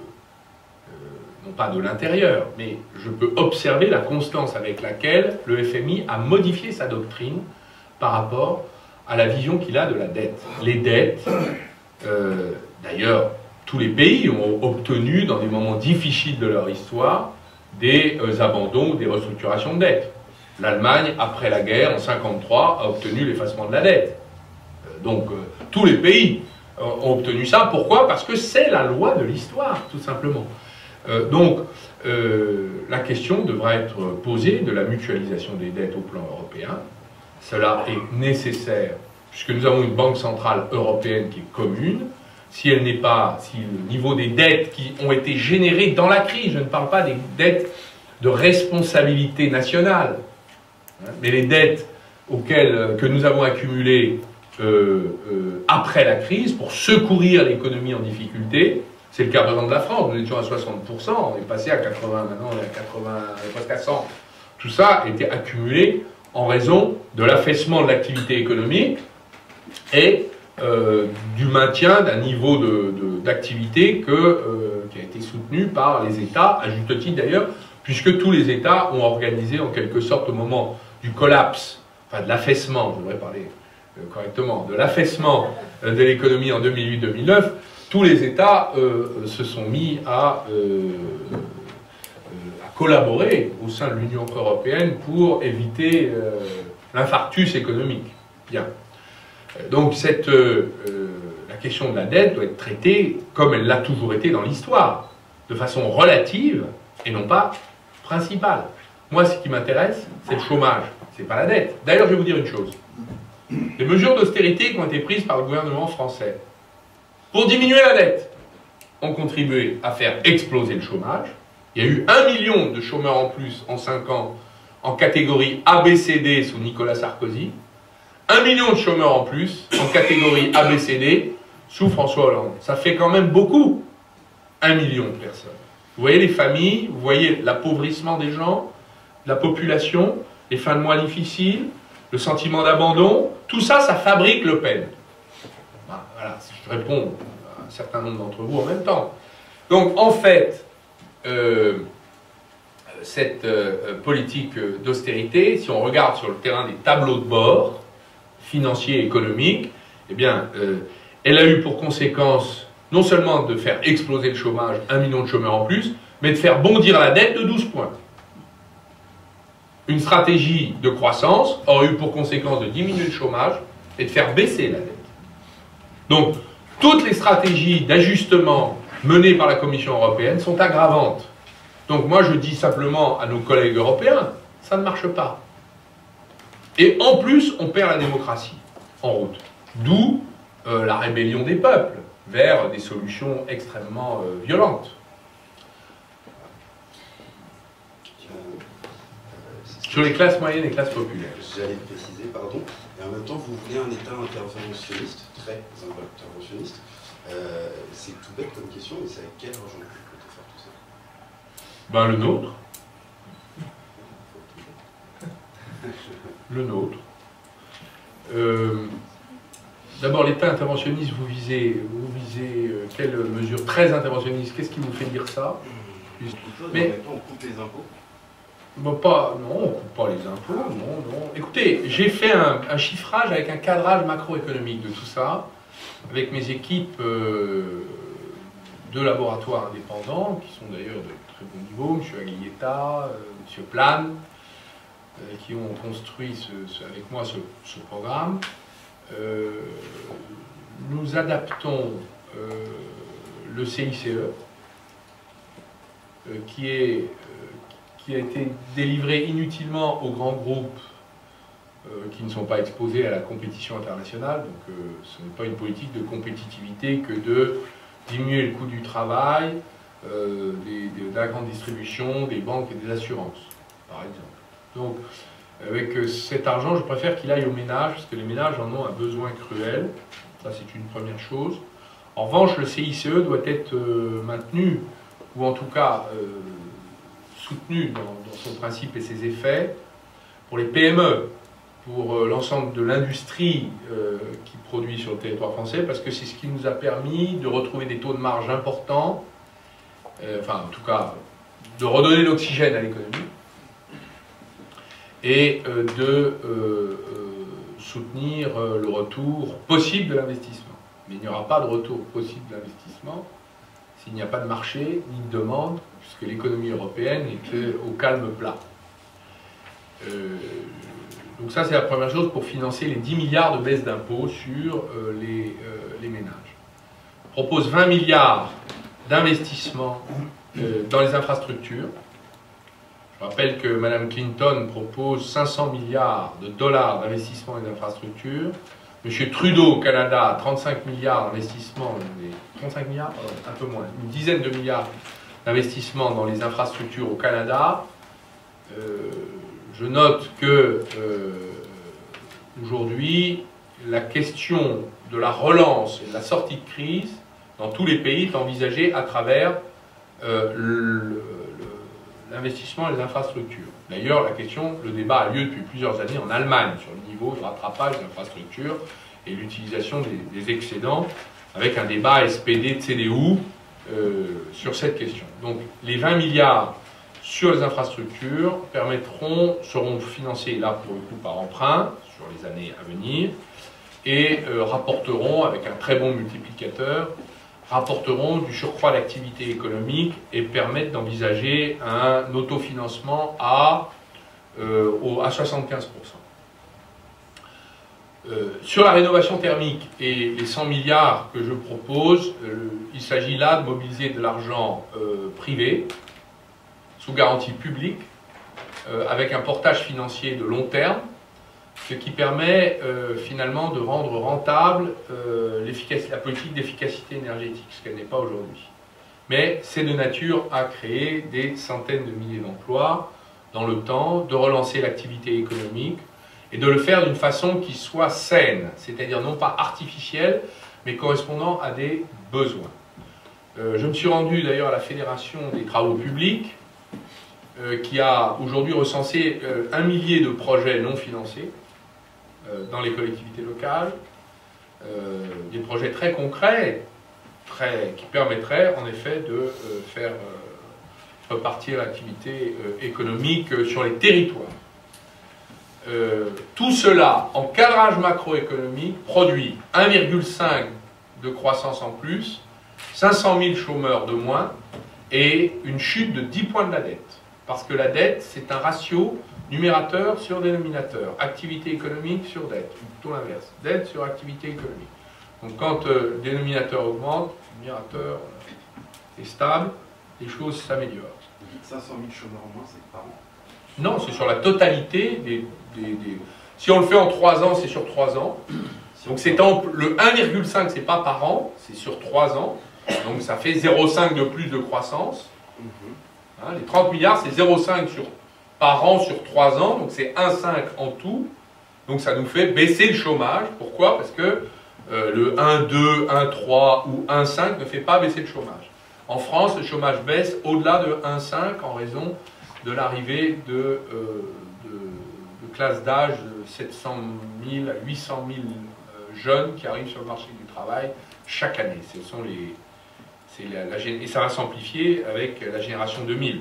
non pas de l'intérieur, mais je peux observer la constance avec laquelle le FMI a modifié sa doctrine par rapport à la vision qu'il a de la dette. Les dettes, d'ailleurs, tous les pays ont obtenu, dans des moments difficiles de leur histoire, des abandons ou des restructurations de dette. L'Allemagne, après la guerre, en 1953, a obtenu l'effacement de la dette. Donc, tous les pays ont obtenu ça. Pourquoi? Parce que c'est la loi de l'histoire, tout simplement. Donc, la question devra être posée de la mutualisation des dettes au plan européen. Cela est nécessaire, puisque nous avons une banque centrale européenne qui est commune. Si elle n'est pas, si le niveau des dettes qui ont été générées dans la crise, je ne parle pas des dettes de responsabilité nationale, hein, mais les dettes que nous avons accumulées après la crise pour secourir l'économie en difficulté, c'est le cas par exemple de la France, nous étions à 60%, on est passé à 80, maintenant on est à 80, on est presque à 100. Tout ça a été accumulé en raison de l'affaissement de l'activité économique et du maintien d'un niveau d'activité qui a été soutenu par les États, à juste titre d'ailleurs, puisque tous les États ont organisé en quelque sorte au moment du collapse, enfin de l'affaissement, je devrais parler correctement, de l'affaissement de l'économie en 2008-2009, tous les États se sont mis à collaborer au sein de l'Union européenne pour éviter l'infarctus économique. Bien. Donc la question de la dette doit être traitée comme elle l'a toujours été dans l'histoire, de façon relative et non pas principale. Moi, ce qui m'intéresse, c'est le chômage, c'est pas la dette. D'ailleurs, je vais vous dire une chose. Les mesures d'austérité qui ont été prises par le gouvernement français pour diminuer la dette ont contribué à faire exploser le chômage. Il y a eu 1 million de chômeurs en plus en 5 ans en catégorie ABCD sous Nicolas Sarkozy. 1 million de chômeurs en plus en catégorie ABCD sous François Hollande. Ça fait quand même beaucoup. 1 million de personnes. Vous voyez les familles, vous voyez l'appauvrissement des gens, la population, les fins de mois difficiles, le sentiment d'abandon. Tout ça, ça fabrique Le Pen. Voilà, je réponds à un certain nombre d'entre vous en même temps. Donc, en fait, cette politique d'austérité, si on regarde sur le terrain des tableaux de bord, financiers et économiques, eh bien, elle a eu pour conséquence non seulement de faire exploser le chômage, 1 million de chômeurs en plus, mais de faire bondir la dette de 12 points. Une stratégie de croissance aurait eu pour conséquence de diminuer le chômage et de faire baisser la dette. Donc, toutes les stratégies d'ajustement menées par la Commission européenne sont aggravantes. Donc moi, je dis simplement à nos collègues européens, ça ne marche pas. Et en plus, on perd la démocratie en route. D'où la rébellion des peuples vers des solutions extrêmement violentes. Sur les classes moyennes et classes populaires.
J'allais préciser, pardon. Et en même temps, vous voulez un État interventionniste, très interventionniste. C'est tout bête comme question, mais c'est avec quel argent que vous comptez faire tout ça?
Ben, le nôtre. Le nôtre. D'abord, l'État interventionniste, vous visez quelle mesure très interventionniste? Qu'est-ce qui vous fait dire ça?
Mais on coupe les impôts?
Non, on ne coupe pas les impôts, non. Écoutez, j'ai fait un chiffrage avec un cadrage macroéconomique de tout ça, avec mes équipes de laboratoires indépendants, qui sont d'ailleurs de très bon niveau, M. Aguilletta, M. Plane, qui ont construit avec moi ce programme. Nous adaptons le CICE, qui a été délivré inutilement aux grands groupes qui ne sont pas exposés à la compétition internationale. Donc ce n'est pas une politique de compétitivité que de diminuer le coût du travail, de la grande distribution, des banques et des assurances, par exemple. Donc avec cet argent, je préfère qu'il aille aux ménages, parce que les ménages en ont un besoin cruel. Ça, c'est une première chose. En revanche, le CICE doit être maintenu, ou en tout cas soutenu dans son principe et ses effets, pour les PME, pour l'ensemble de l'industrie qui produit sur le territoire français, parce que c'est ce qui nous a permis de retrouver des taux de marge importants, enfin en tout cas de redonner l'oxygène à l'économie, et de soutenir le retour possible de l'investissement. Mais il n'y aura pas de retour possible de l'investissement s'il n'y a pas de marché ni de demande, puisque l'économie européenne est au calme plat. Donc ça, c'est la première chose pour financer les 10 milliards de baisse d'impôts sur les ménages. On propose 20 milliards d'investissements dans les infrastructures. Je rappelle que Mme Clinton propose 500 milliards de dollars d'investissement dans les infrastructures. M. Trudeau au Canada, 35 milliards d'investissements, 35 milliards, pardon, un peu moins, une dizaine de milliards d'investissements dans les infrastructures au Canada. Je note que aujourd'hui, la question de la relance et de la sortie de crise dans tous les pays est envisagée à travers l'investissement et les infrastructures. D'ailleurs, le débat a lieu depuis plusieurs années en Allemagne sur le niveau de rattrapage des infrastructures et l'utilisation des excédents, avec un débat SPD-CDU sur cette question. Donc, les 20 milliards sur les infrastructures seront financés là pour le coup par emprunt sur les années à venir et rapporteront, avec un très bon multiplicateur, rapporteront du surcroît d'activité économique et permettent d'envisager un autofinancement à 75%. Sur la rénovation thermique et les 100 milliards que je propose, il s'agit là de mobiliser de l'argent privé, sous garantie publique, avec un portage financier de long terme, ce qui permet finalement de rendre rentable la politique d'efficacité énergétique, ce qu'elle n'est pas aujourd'hui. Mais c'est de nature à créer des centaines de milliers d'emplois dans le temps, de relancer l'activité économique et de le faire d'une façon qui soit saine, c'est-à-dire non pas artificielle, mais correspondant à des besoins. Je me suis rendu d'ailleurs à la Fédération des travaux publics, qui a aujourd'hui recensé 1 millier de projets non financés dans les collectivités locales, des projets très concrets, qui permettraient en effet de faire repartir l'activité économique sur les territoires. Tout cela, en cadrage macroéconomique, produit 1,5 de croissance en plus, 500 000 chômeurs de moins et une chute de 10 points de la dette. Parce que la dette, c'est un ratio numérateur sur dénominateur. Activité économique sur dette, ou plutôt l'inverse. Dette sur activité économique. Donc quand le dénominateur augmente, le numérateur est stable, les choses s'améliorent.
Vous dites 500 000 chômeurs en moins, c'est par an?
Non, c'est sur la totalité Si on le fait en 3 ans, c'est sur 3 ans. Donc le 1,5, c'est pas par an, c'est sur 3 ans. Donc ça fait 0,5 de plus de croissance. Hein, les 30 milliards, c'est 0,5 par an sur 3 ans, donc c'est 1,5 en tout. Donc ça nous fait baisser le chômage. Pourquoi? Parce que le 1,2, 1,3 ou 1,5 ne fait pas baisser le chômage. En France, le chômage baisse au-delà de 1,5 en raison de l'arrivée de classes d'âge de 700 000 à 800 000 jeunes qui arrivent sur le marché du travail chaque année. Ce sont et ça va s'amplifier avec la génération 2000.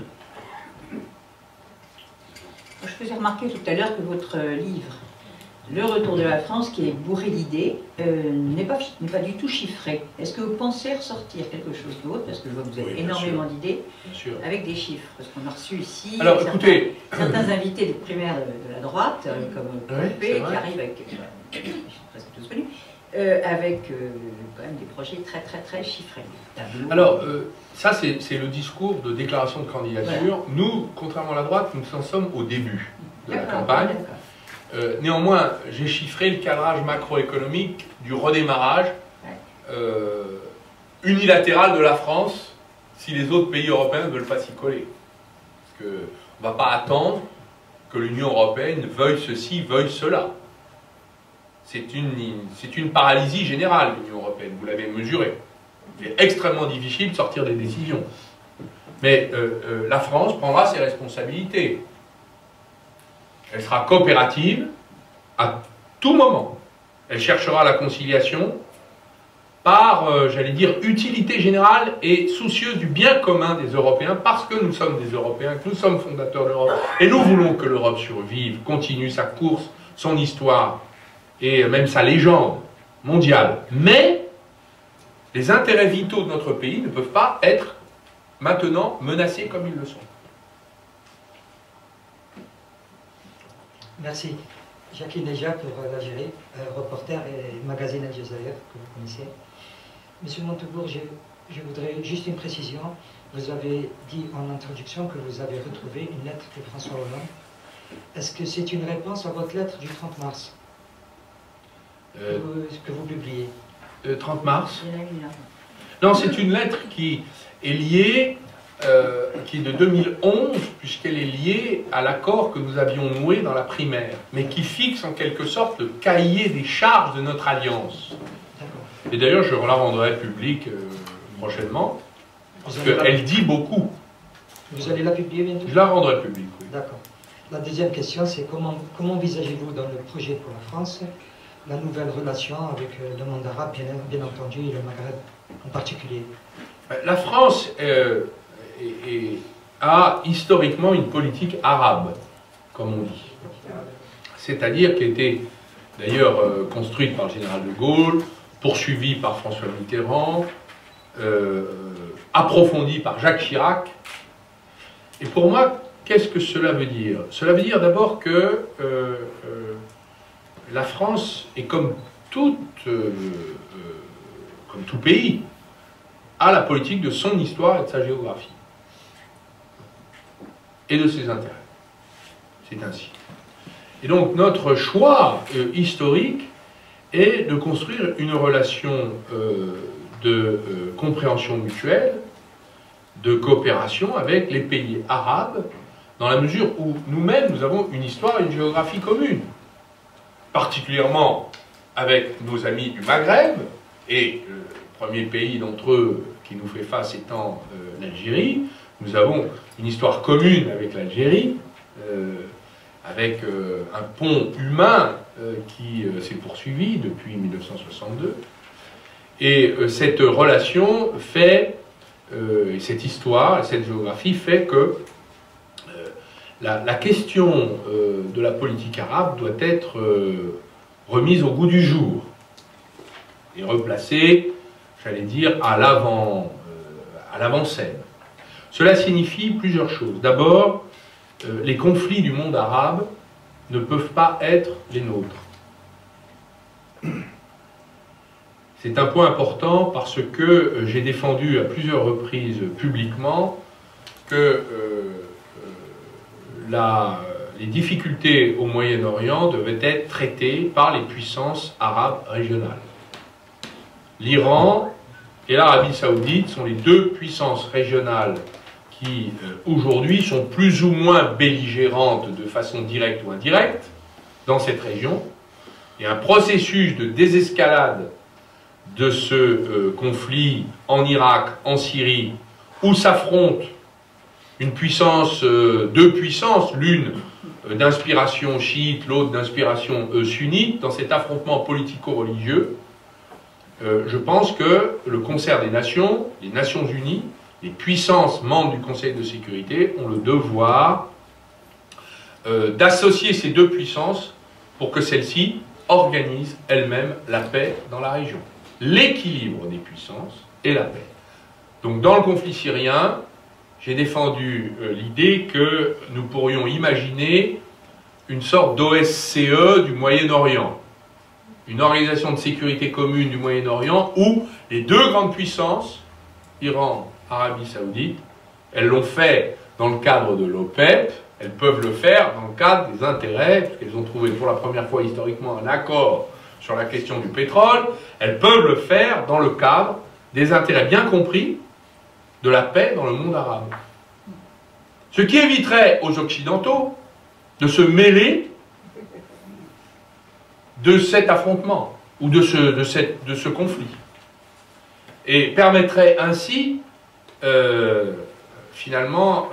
Je faisais remarquer tout à l'heure que votre livre, Le Retour de la France, qui est bourré d'idées, n'est pas du tout chiffré. Est-ce que vous pensez ressortir quelque chose d'autre? Parce que je vois que vous avez énormément d'idées, avec des chiffres. Parce qu'on a reçu ici certains invités des primaires de la droite, comme Pompée, qui arrivent avec, je suis presque tous connus, avec quand même des projets très très très chiffrés.
Alors, ça c'est le discours de déclaration de candidature. Voilà. Nous, contrairement à la droite, nous en sommes au début de la campagne. Néanmoins, j'ai chiffré le cadrage macroéconomique du redémarrage unilatéral de la France si les autres pays européens ne veulent pas s'y coller. Parce qu'on ne va pas attendre que l'Union européenne veuille ceci, veuille cela. C'est une paralysie générale, l'Union européenne, vous l'avez mesuré. Il est extrêmement difficile de sortir des décisions. Mais la France prendra ses responsabilités. Elle sera coopérative à tout moment. Elle cherchera la conciliation par, j'allais dire, utilité générale et soucieuse du bien commun des Européens, parce que nous sommes des Européens, que nous sommes fondateurs de l'Europe, et nous voulons que l'Europe survive, continue sa course, son histoire, et même sa légende mondiale. Mais les intérêts vitaux de notre pays ne peuvent pas être maintenant menacés comme ils le sont.
Merci. Jacqueline Neja pour l'Algérie, reporter et magazine Al Jazeera, que vous connaissez. Monsieur Montebourg, je voudrais juste une précision. Vous avez dit en introduction que vous avez retrouvé une lettre de François Hollande. Est-ce que c'est une réponse à votre lettre du 30 mars que vous publiez
30 mars. Non, c'est une lettre qui est liée, qui est de 2011, puisqu'elle est liée à l'accord que nous avions noué dans la primaire, mais qui fixe en quelque sorte le cahier des charges de notre alliance. Et d'ailleurs, je la rendrai publique prochainement, parce qu'elle dit beaucoup.
Vous allez la publier bientôt?
Je la rendrai publique, oui.
D'accord. La deuxième question, c'est comment envisagez-vous dans le projet pour la France la nouvelle relation avec le monde arabe, bien entendu, et le Maghreb en particulier?
La France a historiquement une politique arabe, comme on dit. C'est-à-dire qui a été d'ailleurs construite par le général de Gaulle, poursuivie par François Mitterrand, approfondie par Jacques Chirac. Et pour moi, qu'est-ce que cela veut dire? Cela veut dire d'abord que la France est comme tout pays, a la politique de son histoire et de sa géographie. Et de ses intérêts. C'est ainsi. Et donc notre choix historique est de construire une relation de compréhension mutuelle, de coopération avec les pays arabes, dans la mesure où nous-mêmes, nous avons une histoire et une géographie commune. Particulièrement avec nos amis du Maghreb, et le premier pays d'entre eux qui nous fait face étant l'Algérie. Nous avons une histoire commune avec l'Algérie, avec un pont humain qui s'est poursuivi depuis 1962. Et cette relation fait, et cette histoire, cette géographie fait que la question de la politique arabe doit être remise au goût du jour et replacée, j'allais dire, à l'avant-scène. Cela signifie plusieurs choses. D'abord, les conflits du monde arabe ne peuvent pas être les nôtres. C'est un point important parce que j'ai défendu à plusieurs reprises publiquement que les difficultés au Moyen-Orient devaient être traitées par les puissances arabes régionales. L'Iran et l'Arabie Saoudite sont les deux puissances régionales qui, aujourd'hui, sont plus ou moins belligérantes de façon directe ou indirecte dans cette région. Et un processus de désescalade de ce conflit en Irak, en Syrie, où s'affrontent une puissance, deux puissances, l'une d'inspiration chiite, l'autre d'inspiration sunnite, dans cet affrontement politico-religieux, je pense que le concert des nations, les Nations Unies, les puissances membres du Conseil de sécurité ont le devoir d'associer ces deux puissances pour que celles-ci organisent elles-mêmes la paix dans la région. L'équilibre des puissances et la paix. Donc dans le conflit syrien, j'ai défendu l'idée que nous pourrions imaginer une sorte d'OSCE du Moyen-Orient, une organisation de sécurité commune du Moyen-Orient où les deux grandes puissances, Iran, Arabie Saoudite, elles l'ont fait dans le cadre de l'OPEP, elles peuvent le faire dans le cadre des intérêts, parce qu'elles ont trouvé pour la première fois historiquement un accord sur la question du pétrole, elles peuvent le faire dans le cadre des intérêts bien compris de la paix dans le monde arabe. Ce qui éviterait aux Occidentaux de se mêler de cet affrontement ou de ce conflit. Et permettrait ainsi, finalement,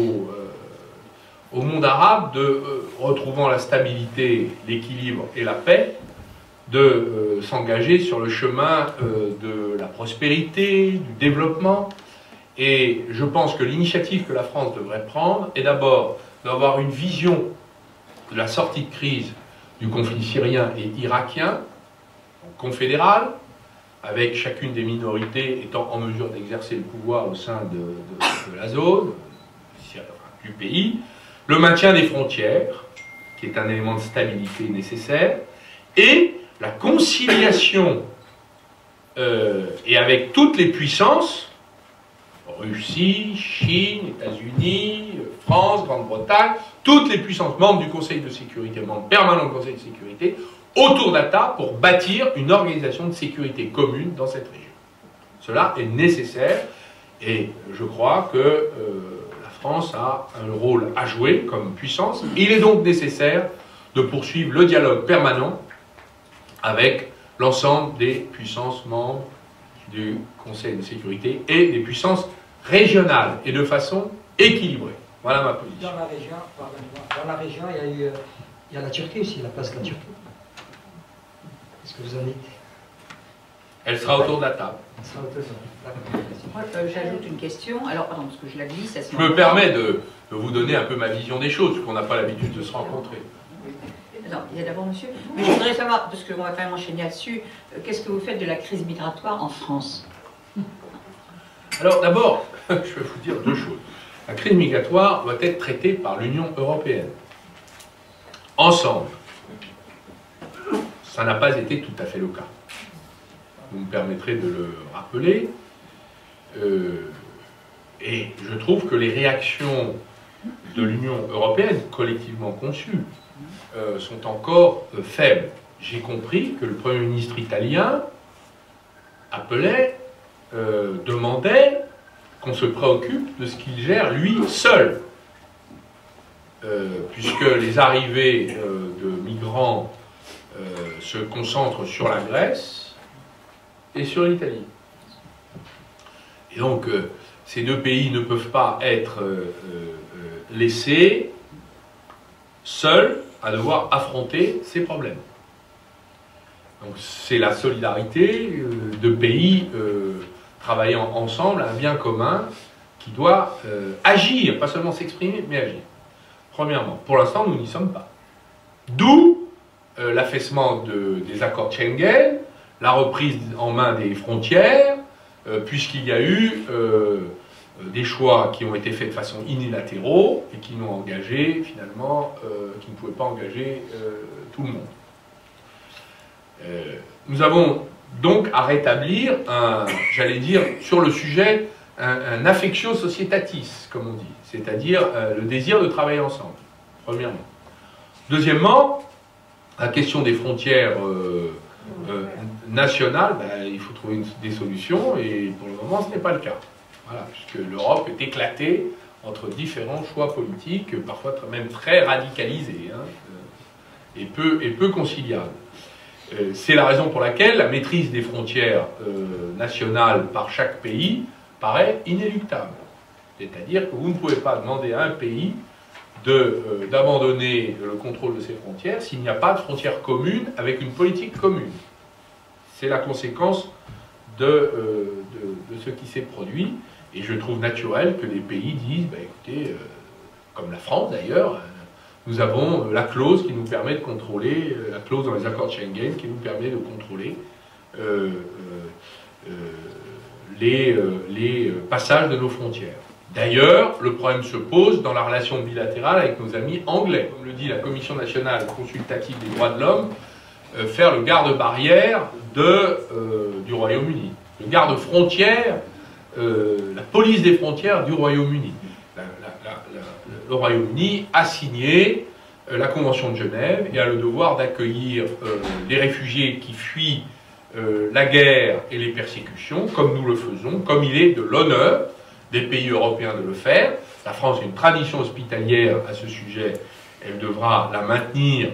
au monde arabe, de retrouvant la stabilité, l'équilibre et la paix, de s'engager sur le chemin de la prospérité, du développement. Et je pense que l'initiative que la France devrait prendre est d'abord d'avoir une vision de la sortie de crise du conflit syrien et irakien, confédéral, avec chacune des minorités étant en mesure d'exercer le pouvoir au sein de la zone, du pays, le maintien des frontières, qui est un élément de stabilité nécessaire, et la conciliation, et avec toutes les puissances, Russie, Chine, États-Unis, France, Grande-Bretagne, toutes les puissances membres du Conseil de sécurité, membres permanents du Conseil de sécurité, autour de la table pour bâtir une organisation de sécurité commune dans cette région. Cela est nécessaire et je crois que la France a un rôle à jouer comme puissance. Il est donc nécessaire de poursuivre le dialogue permanent avec l'ensemble des puissances membres du Conseil de sécurité et des puissances régionales et de façon équilibrée. Voilà ma position.
Dans la région, il y a la Turquie aussi, la place de la Turquie. Qu'est-ce que vous en dites?
Elle sera autour de la table.
Moi, j'ajoute une question. Alors, pardon, parce que je la glisse à ce
Je
moment-là.
me permets de vous donner un peu ma vision des choses, qu'on n'a pas l'habitude de se rencontrer.
Non, il y a d'abord monsieur. Mais je voudrais savoir, parce qu'on va quand même enchaîner là-dessus, qu'est-ce que vous faites de la crise migratoire en France?
Alors d'abord, je vais vous dire deux choses. La crise migratoire doit être traitée par l'Union européenne. Ensemble. Ça n'a pas été tout à fait le cas. Vous me permettrez de le rappeler. Et je trouve que les réactions de l'Union européenne, collectivement conçues, sont encore faibles. J'ai compris que le Premier ministre italien appelait, demandait qu'on se préoccupe de ce qu'il gère lui seul. Puisque les arrivées de migrants se concentrent sur la Grèce et sur l'Italie. Et donc, ces deux pays ne peuvent pas être laissés seuls à devoir affronter ces problèmes. Donc, c'est la solidarité de pays travaillant ensemble à un bien commun qui doit agir, pas seulement s'exprimer, mais agir. Premièrement, pour l'instant, nous n'y sommes pas. D'où l'affaissement des accords de Schengen, la reprise en main des frontières, puisqu'il y a eu des choix qui ont été faits de façon unilatérale et qui n'ont engagé, finalement, qui ne pouvaient pas engager tout le monde. Nous avons donc à rétablir j'allais dire, sur le sujet, un affectio societatis, comme on dit, c'est-à-dire le désir de travailler ensemble, premièrement. Deuxièmement, la question des frontières nationales, il faut trouver des solutions, et pour le moment, ce n'est pas le cas. Voilà, puisque l'Europe est éclatée entre différents choix politiques, parfois même très radicalisés, hein, et peu conciliables. C'est la raison pour laquelle la maîtrise des frontières nationales par chaque pays paraît inéluctable. C'est-à-dire que vous ne pouvez pas demander à un pays d'abandonner le contrôle de ses frontières s'il n'y a pas de frontières communes avec une politique commune. C'est la conséquence de ce qui s'est produit, et je trouve naturel que les pays disent, bah, écoutez, comme la France d'ailleurs, nous avons la clause qui nous permet de contrôler, la clause dans les accords de Schengen qui nous permet de contrôler les passages de nos frontières. D'ailleurs, le problème se pose dans la relation bilatérale avec nos amis anglais. Comme le dit la Commission nationale consultative des droits de l'homme, faire le garde-barrière du Royaume-Uni. Le garde-frontière, la police des frontières du Royaume-Uni. Le Royaume-Uni a signé la Convention de Genève et a le devoir d'accueillir les réfugiés qui fuient la guerre et les persécutions, comme nous le faisons, comme il est de l'honneur des pays européens de le faire. La France a une tradition hospitalière à ce sujet, elle devra la maintenir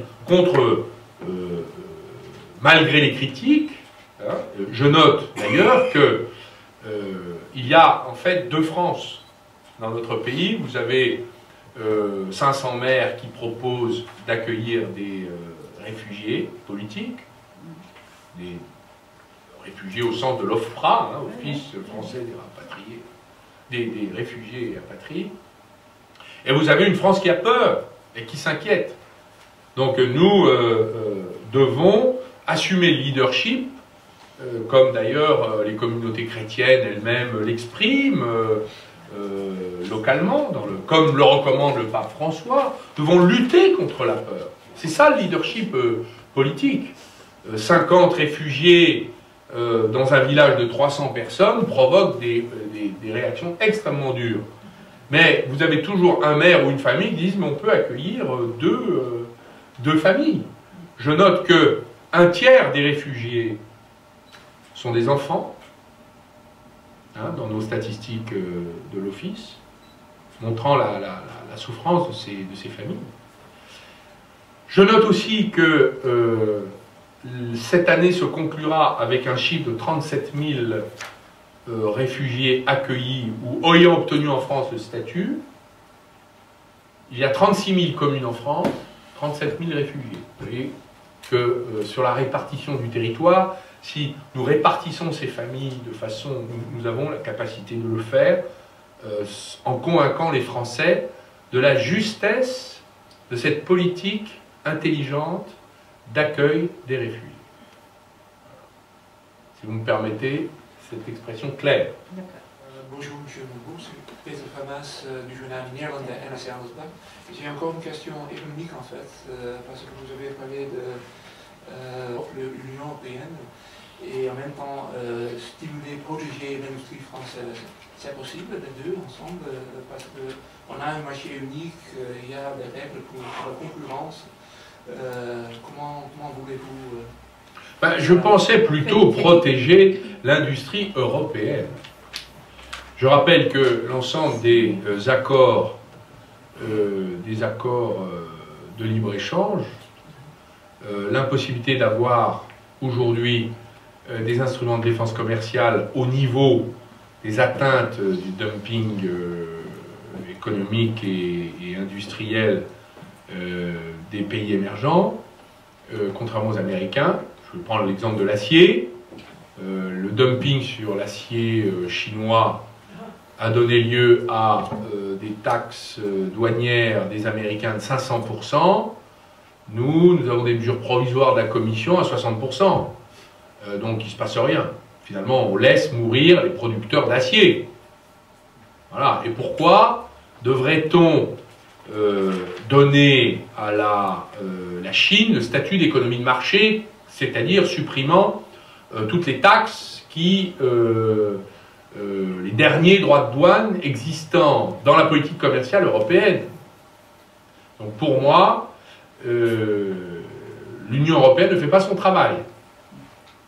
malgré les critiques. Hein. Je note d'ailleurs que il y a en fait deux France dans notre pays. Vous avez 500 maires qui proposent d'accueillir des réfugiés politiques, des réfugiés au sens de l'OFPRA, hein, Office français des rapatriés, des réfugiés et apatrides. Et vous avez une France qui a peur et qui s'inquiète. Donc nous devons assumer le leadership, comme d'ailleurs les communautés chrétiennes elles-mêmes l'expriment localement, comme le recommande le pape François. Nous devons lutter contre la peur. C'est ça le leadership politique. 50 réfugiés dans un village de 300 personnes provoquent des réactions extrêmement dures. Mais vous avez toujours un maire ou une famille qui disent mais on peut accueillir deux familles. Je note que un tiers des réfugiés sont des enfants, hein, dans nos statistiques de l'Office, montrant la souffrance de ces familles. Je note aussi que cette année se conclura avec un chiffre de 37 000 réfugiés accueillis ou ayant obtenu en France le statut. Il y a 36 000 communes en France, 37 000 réfugiés. Vous voyez que sur la répartition du territoire, si nous répartissons ces familles de façon où nous avons la capacité de le faire, en convainquant les Français de la justesse de cette politique intelligente d'accueil des réfugiés. Si vous me permettez cette expression claire.
Bonjour, M. Montebourg, c'est Peter Famas du journal néerlandais NRC Handelsblad. J'ai encore une question économique en fait, parce que vous avez parlé de l'Union européenne et en même temps stimuler, protéger l'industrie française. C'est possible les deux ensemble parce qu'on a un marché unique, il y a des règles pour la concurrence. Comment voulez-vous
je pensais plutôt protéger l'industrie européenne. Je rappelle que l'ensemble des accords de libre-échange, l'impossibilité d'avoir aujourd'hui des instruments de défense commerciale au niveau des atteintes du dumping économique et industriel des pays émergents, contrairement aux Américains. Je vais prendre l'exemple de l'acier. Le dumping sur l'acier chinois a donné lieu à des taxes douanières des Américains de 500%. Nous avons des mesures provisoires de la Commission à 60%. Donc il ne se passe rien. Finalement, on laisse mourir les producteurs d'acier. Voilà. Et pourquoi devrait-on donner à la Chine le statut d'économie de marché, c'est-à-dire supprimant toutes les taxes qui, les derniers droits de douane existants dans la politique commerciale européenne. Donc pour moi, l'Union européenne ne fait pas son travail.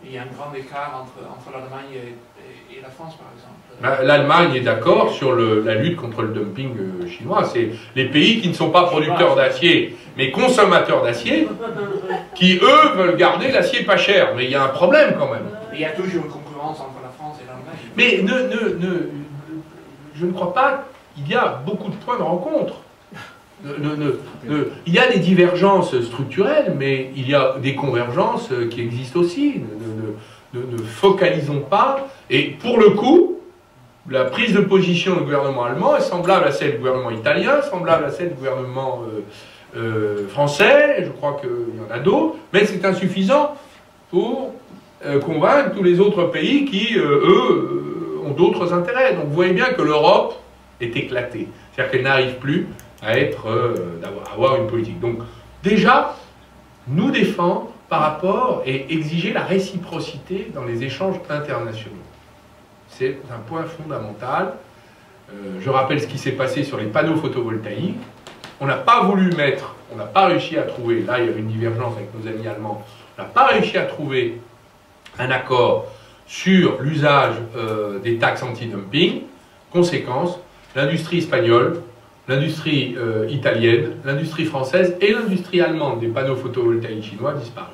il y a un grand écart entre l'Allemagne et la France, par exemple.
L'Allemagne est d'accord sur la lutte contre le dumping chinois. C'est les pays qui ne sont pas producteurs d'acier, mais consommateurs d'acier, qui, eux, veulent garder l'acier pas cher. Mais il y a un problème quand même.
Il y a toujours une concurrence entre la France et l'Allemagne.
Mais je ne crois pas qu'il y a beaucoup de points de rencontre. Il y a des divergences structurelles, mais il y a des convergences qui existent aussi. Ne focalisons pas. Et pour le coup, la prise de position du gouvernement allemand est semblable à celle du gouvernement italien, semblable à celle du gouvernement français, je crois qu'il y en a d'autres, mais c'est insuffisant pour convaincre tous les autres pays qui, eux, ont d'autres intérêts. Donc vous voyez bien que l'Europe est éclatée. C'est-à-dire qu'elle n'arrive plus à avoir une politique. Donc déjà, nous défendre par rapport et exiger la réciprocité dans les échanges internationaux. C'est un point fondamental. Je rappelle ce qui s'est passé sur les panneaux photovoltaïques. On n'a pas voulu mettre, on n'a pas réussi à trouver, là il y avait une divergence avec nos amis allemands, on n'a pas réussi à trouver un accord sur l'usage des taxes anti-dumping. Conséquence, l'industrie espagnole, l'industrie italienne, l'industrie française et l'industrie allemande des panneaux photovoltaïques chinois disparu.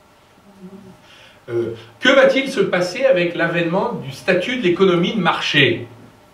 Que va-t-il se passer avec l'avènement du statut de l'économie de marché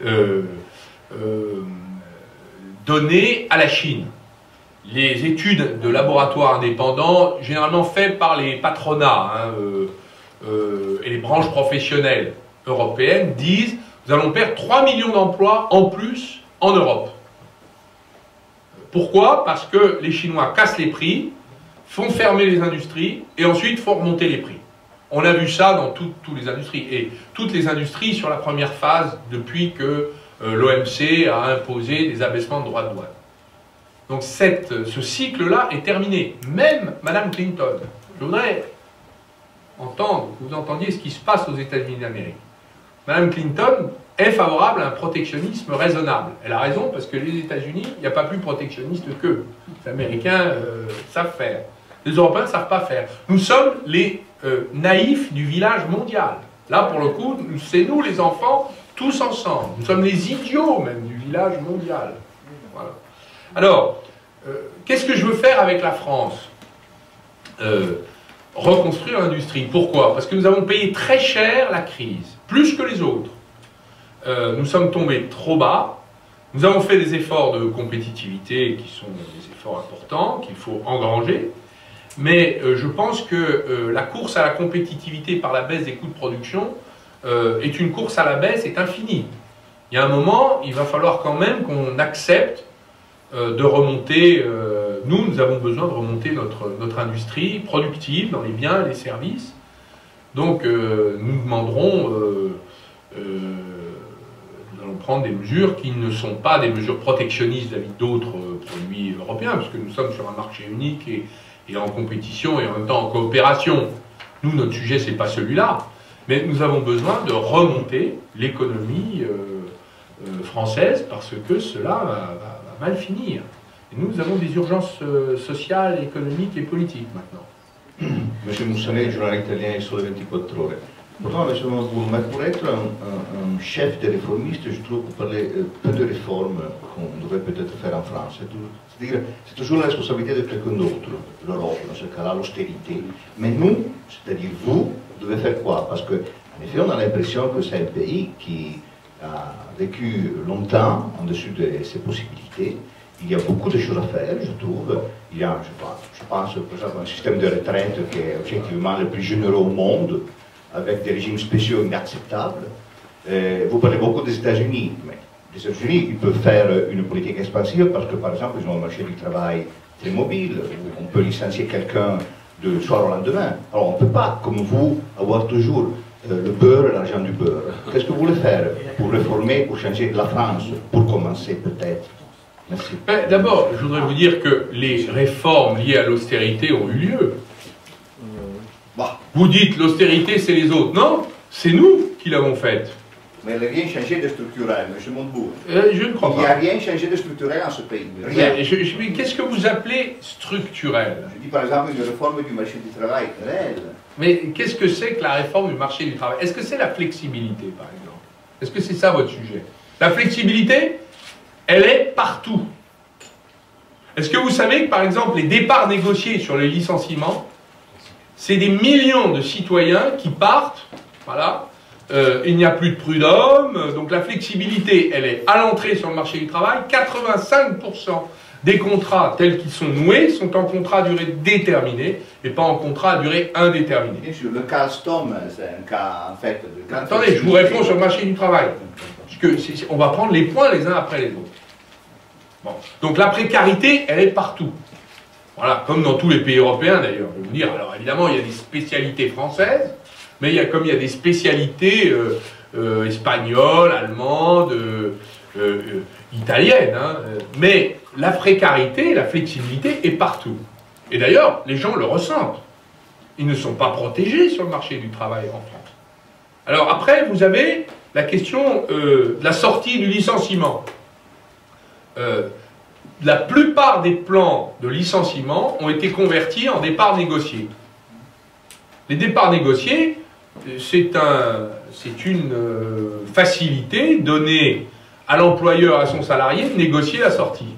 donné à la Chine? Les études de laboratoires indépendants, généralement faites par les patronats et les branches professionnelles européennes, disent nous allons perdre 3 millions d'emplois en plus en Europe. Pourquoi? Parce que les Chinois cassent les prix, font fermer les industries et ensuite font remonter les prix. On a vu ça dans toutes les industries. Et toutes les industries sur la première phase depuis que l'OMC a imposé des abaissements de droits de douane. Donc ce cycle-là est terminé. Même Mme Clinton. Je voudrais entendre, que vous entendiez ce qui se passe aux États-Unis d'Amérique. Mme Clinton est favorable à un protectionnisme raisonnable. Elle a raison parce que les États-Unis, il n'y a pas plus protectionniste qu'eux. Les Américains savent faire. Les Européens ne savent pas faire. Nous sommes les naïfs du village mondial. Là, pour le coup, c'est nous les enfants, tous ensemble. Nous sommes les idiots même du village mondial. Voilà. Alors, qu'est-ce que je veux faire avec la France? Reconstruire l'industrie. Pourquoi? Parce que nous avons payé très cher la crise, plus que les autres. Nous sommes tombés trop bas. Nous avons fait des efforts de compétitivité qui sont des efforts importants, qu'il faut engranger. Mais je pense que la course à la compétitivité par la baisse des coûts de production est une course à la baisse, est infinie. Il y a un moment, il va falloir quand même qu'on accepte de remonter, nous avons besoin de remonter notre industrie productive dans les biens et les services. Donc nous demanderons, nous allons prendre des mesures qui ne sont pas des mesures protectionnistes vis-à-vis d'autres produits européens, puisque nous sommes sur un marché unique et en compétition et en même temps en coopération. Nous, notre sujet, ce n'est pas celui-là, mais nous avons besoin de remonter l'économie française parce que cela va mal finir. Et nous avons des urgences sociales, économiques et politiques maintenant.
Monsieur Moussanet, journal italien sur les 24 heures. Pourtant, monsieur Montebourg, mais pour être un chef des réformistes, je trouve qu'on parlait peu de réformes qu'on devrait peut-être faire en France. C'est-à-dire, c'est toujours la responsabilité de quelqu'un d'autre, l'Europe, dans ce cas-là, l'austérité. Mais nous, c'est-à-dire vous devez faire quoi? Parce que, en effet, on a l'impression que c'est un pays qui a vécu longtemps en dessus de ses possibilités. Il y a beaucoup de choses à faire, je trouve. Il y a, je pense, par exemple, un système de retraite qui est objectivement le plus généreux au monde, avec des régimes spéciaux inacceptables. Vous parlez beaucoup des États-Unis, mais les États-Unis, ils peuvent faire une politique expansive parce que, par exemple, ils ont un marché du travail très mobile, où on peut licencier quelqu'un du soir au lendemain. Alors, on ne peut pas, comme vous, avoir toujours le beurre et l'argent du beurre. Qu'est-ce que vous voulez faire pour réformer, pour changer la France, pour commencer peut-être? Merci.
D'abord, je voudrais vous dire que les réformes liées à l'austérité ont eu lieu. Vous dites l'austérité, c'est les autres. Non, c'est nous qui l'avons faite.
Mais il n'y a rien changé de structurel, M. Montebourg.
Je ne crois pas.
Il n'y a rien changé de structurel en ce pays. Rien.
Qu'est-ce que vous appelez structurel?
Je dis par exemple une réforme du marché du travail réelle.
Mais qu'est-ce que c'est que la réforme du marché du travail? Est-ce que c'est la flexibilité, par exemple? Est-ce que c'est ça votre sujet? La flexibilité, elle est partout. Est-ce que vous savez que, par exemple, les départs négociés sur les licenciements, c'est des millions de citoyens qui partent, voilà, il n'y a plus de prud'homme, donc la flexibilité, elle est à l'entrée sur le marché du travail. 85% des contrats tels qu'ils sont noués sont en contrat à durée déterminée et pas en contrat à durée indéterminée.
Bien sûr, le cas Stom, c'est un cas en fait de...
Attendez, je vous réponds sur le marché du travail. Parce que on va prendre les points les uns après les autres. Bon. Donc la précarité, elle est partout. Voilà, comme dans tous les pays européens d'ailleurs. Je vais vous dire, alors évidemment, il y a des spécialités françaises, mais comme il y a des spécialités espagnoles, allemandes, italiennes. Hein, mais la précarité, la flexibilité est partout. Et d'ailleurs, les gens le ressentent. Ils ne sont pas protégés sur le marché du travail en France. Alors après, vous avez la question de la sortie du licenciement. La plupart des plans de licenciement ont été convertis en départs négociés. Les départs négociés, c'est une facilité donnée à l'employeur, à son salarié, de négocier la sortie.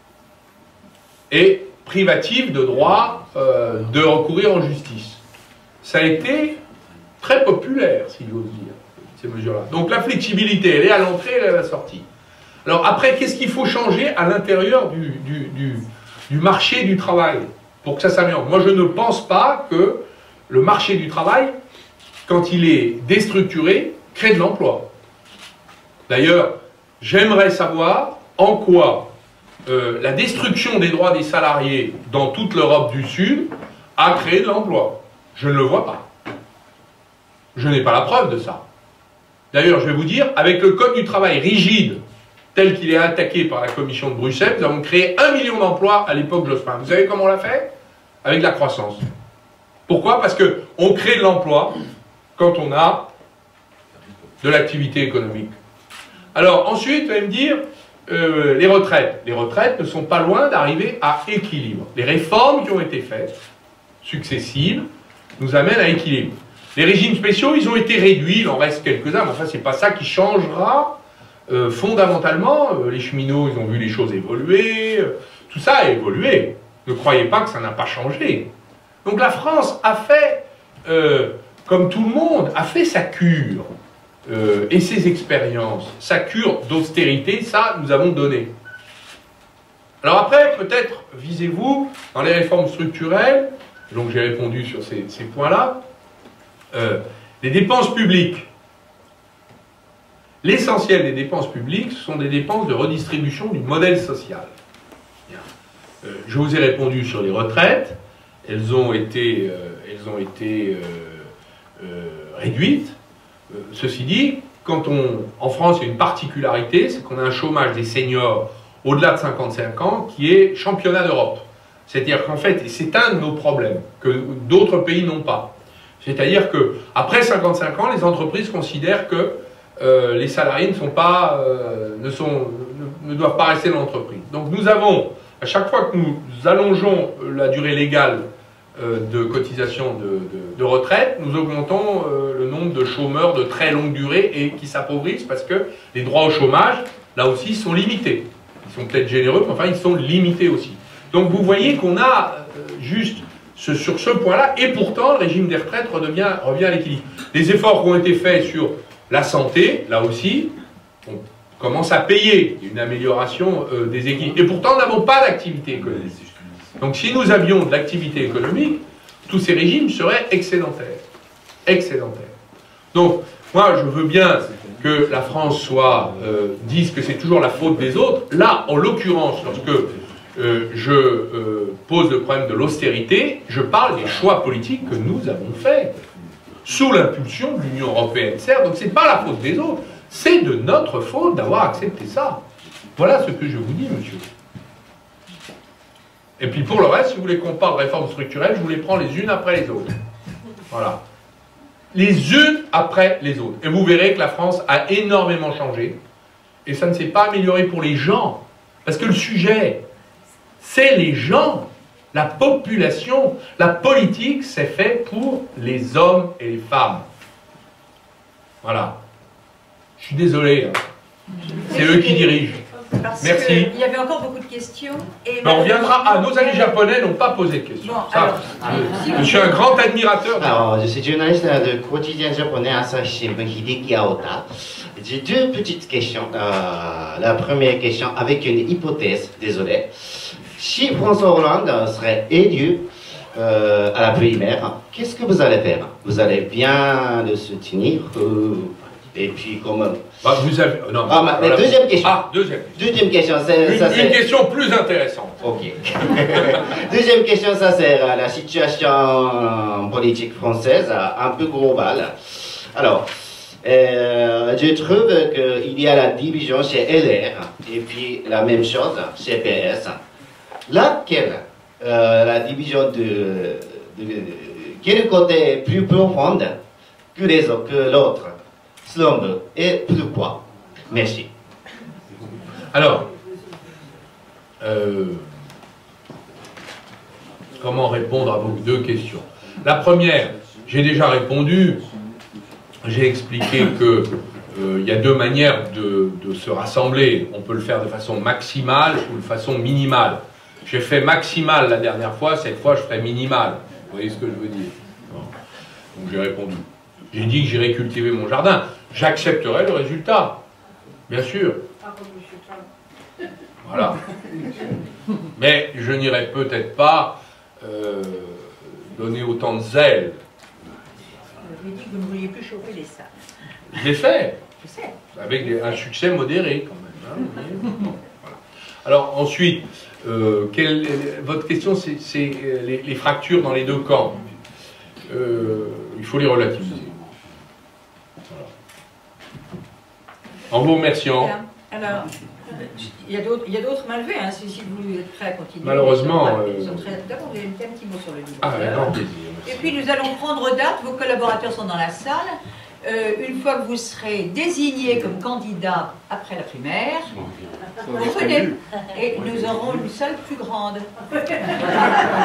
Et privative de droit de recourir en justice. Ça a été très populaire, si j'ose dire, ces mesures-là. Donc la flexibilité, elle est à l'entrée, elle est à la sortie. Alors après, qu'est-ce qu'il faut changer à l'intérieur du marché du travail pour que ça s'améliore? Moi, je ne pense pas que le marché du travail, quand il est déstructuré, crée de l'emploi. D'ailleurs, j'aimerais savoir en quoi la destruction des droits des salariés dans toute l'Europe du Sud a créé de l'emploi. Je ne le vois pas. Je n'ai pas la preuve de ça. D'ailleurs, je vais vous dire, avec le Code du travail rigide, tel qu'il est attaqué par la Commission de Bruxelles, nous avons créé 1 million d'emplois à l'époque Jospin. Vous savez comment on l'a fait? Avec la croissance. Pourquoi? Parce qu'on crée de l'emploi quand on a de l'activité économique. Alors ensuite, vous allez me dire, les retraites. Les retraites ne sont pas loin d'arriver à équilibre. Les réformes qui ont été faites, successives, nous amènent à équilibre. Les régimes spéciaux, ils ont été réduits, il en reste quelques-uns, mais enfin, c'est pas ça qui changera fondamentalement. Les cheminots, ils ont vu les choses évoluer, tout ça a évolué. Ne croyez pas que ça n'a pas changé. Donc la France a fait, comme tout le monde, a fait sa cure et ses expériences. Sa cure d'austérité, ça, nous avons donné. Alors après, peut-être, visez-vous, dans les réformes structurelles, donc j'ai répondu sur ces points-là, les dépenses publiques. L'essentiel des dépenses publiques, ce sont des dépenses de redistribution du modèle social. Je vous ai répondu sur les retraites, elles ont été réduites. Ceci dit, en France, il y a une particularité, c'est qu'on a un chômage des seniors au-delà de 55 ans qui est championnat d'Europe. C'est-à-dire qu'en fait, et c'est un de nos problèmes, que d'autres pays n'ont pas. C'est-à-dire qu'après 55 ans, les entreprises considèrent que les salariés ne doivent pas rester dans l'entreprise. Donc nous avons, à chaque fois que nous allongeons la durée légale de cotisation de retraite, nous augmentons le nombre de chômeurs de très longue durée et qui s'appauvrissent parce que les droits au chômage, là aussi, sont limités. Ils sont peut-être généreux, mais enfin, ils sont limités aussi. Donc vous voyez qu'on a juste sur ce point-là, et pourtant le régime des retraites revient à l'équilibre. Les efforts qui ont été faits sur la santé, là aussi, on commence à payer une amélioration des équilibres. Et pourtant, nous n'avons pas d'activité économique. Donc si nous avions de l'activité économique, tous ces régimes seraient excédentaires. Excédentaires. Donc, moi, je veux bien que la France dise que c'est toujours la faute des autres. Là, en l'occurrence, lorsque je pose le problème de l'austérité, je parle des choix politiques que nous avons faits, sous l'impulsion de l'Union européenne. Certes, donc ce n'est pas la faute des autres, c'est de notre faute d'avoir accepté ça. Voilà ce que je vous dis, monsieur. Et puis pour le reste, si vous voulez qu'on parle de réformes structurelles, je vous les prends les unes après les autres. Voilà. les unes après les autres. Et vous verrez que la France a énormément changé, et ça ne s'est pas amélioré pour les gens, parce que le sujet, c'est les gens, la population, la politique, c'est fait pour les hommes et les femmes. Voilà. Je suis désolé, hein. C'est eux qui dirigent. Merci.
Il y avait encore beaucoup de questions. Et
on reviendra. Ah, nos amis japonais n'ont pas posé de questions.
Bon,
ça,
alors,
je suis un grand admirateur.
Alors, je suis journaliste de quotidien japonais Asahi Shimbun, Hideki Aota. J'ai deux petites questions. La première question avec une hypothèse, désolé. Si François Hollande serait élu à la primaire, qu'est-ce que vous allez faire? Vous allez bien le soutenir et puis comment?
Bah, vous avez... non,
mais deuxième question.
Ah,
deuxième question.
Une question plus intéressante.
Ok. Deuxième question, ça c'est la situation politique française, un peu globale. Alors, je trouve qu'il y a la division chez LR et puis la même chose chez PS. Laquelle, la division quel côté est plus profonde que l'autre, selon vous, et pourquoi? Merci.
Alors, comment répondre à vos deux questions? La première, j'ai déjà répondu. J'ai expliqué que il y a deux manières de se rassembler. On peut le faire de façon maximale ou de façon minimale. J'ai fait maximale la dernière fois, cette fois je ferai minimale. Vous voyez ce que je veux dire? Donc j'ai répondu. J'ai dit que j'irai cultiver mon jardin. J'accepterai le résultat, bien sûr. Voilà. Mais je n'irai peut-être pas donner autant de zèle.
Je lui ai dit que vous ne vouliez plus chauffer les salles.
Je l'ai fait.
Je sais.
Avec un succès modéré, quand même. Hein. Voilà. Alors, ensuite, votre question, c'est les fractures dans les deux camps. Il faut les relativiser. Voilà. En vous remerciant.
Alors, il y a d'autres malvés, hein, si vous êtes prêts à continuer.
Malheureusement.
D'abord, vous avez un petit mot sur le livre.
Ah, avec grand plaisir.
Et puis, nous allons prendre date. Vos collaborateurs sont dans la salle. Une fois que vous serez désigné comme candidat après la primaire, vous venez. Et nous aurons une salle plus grande.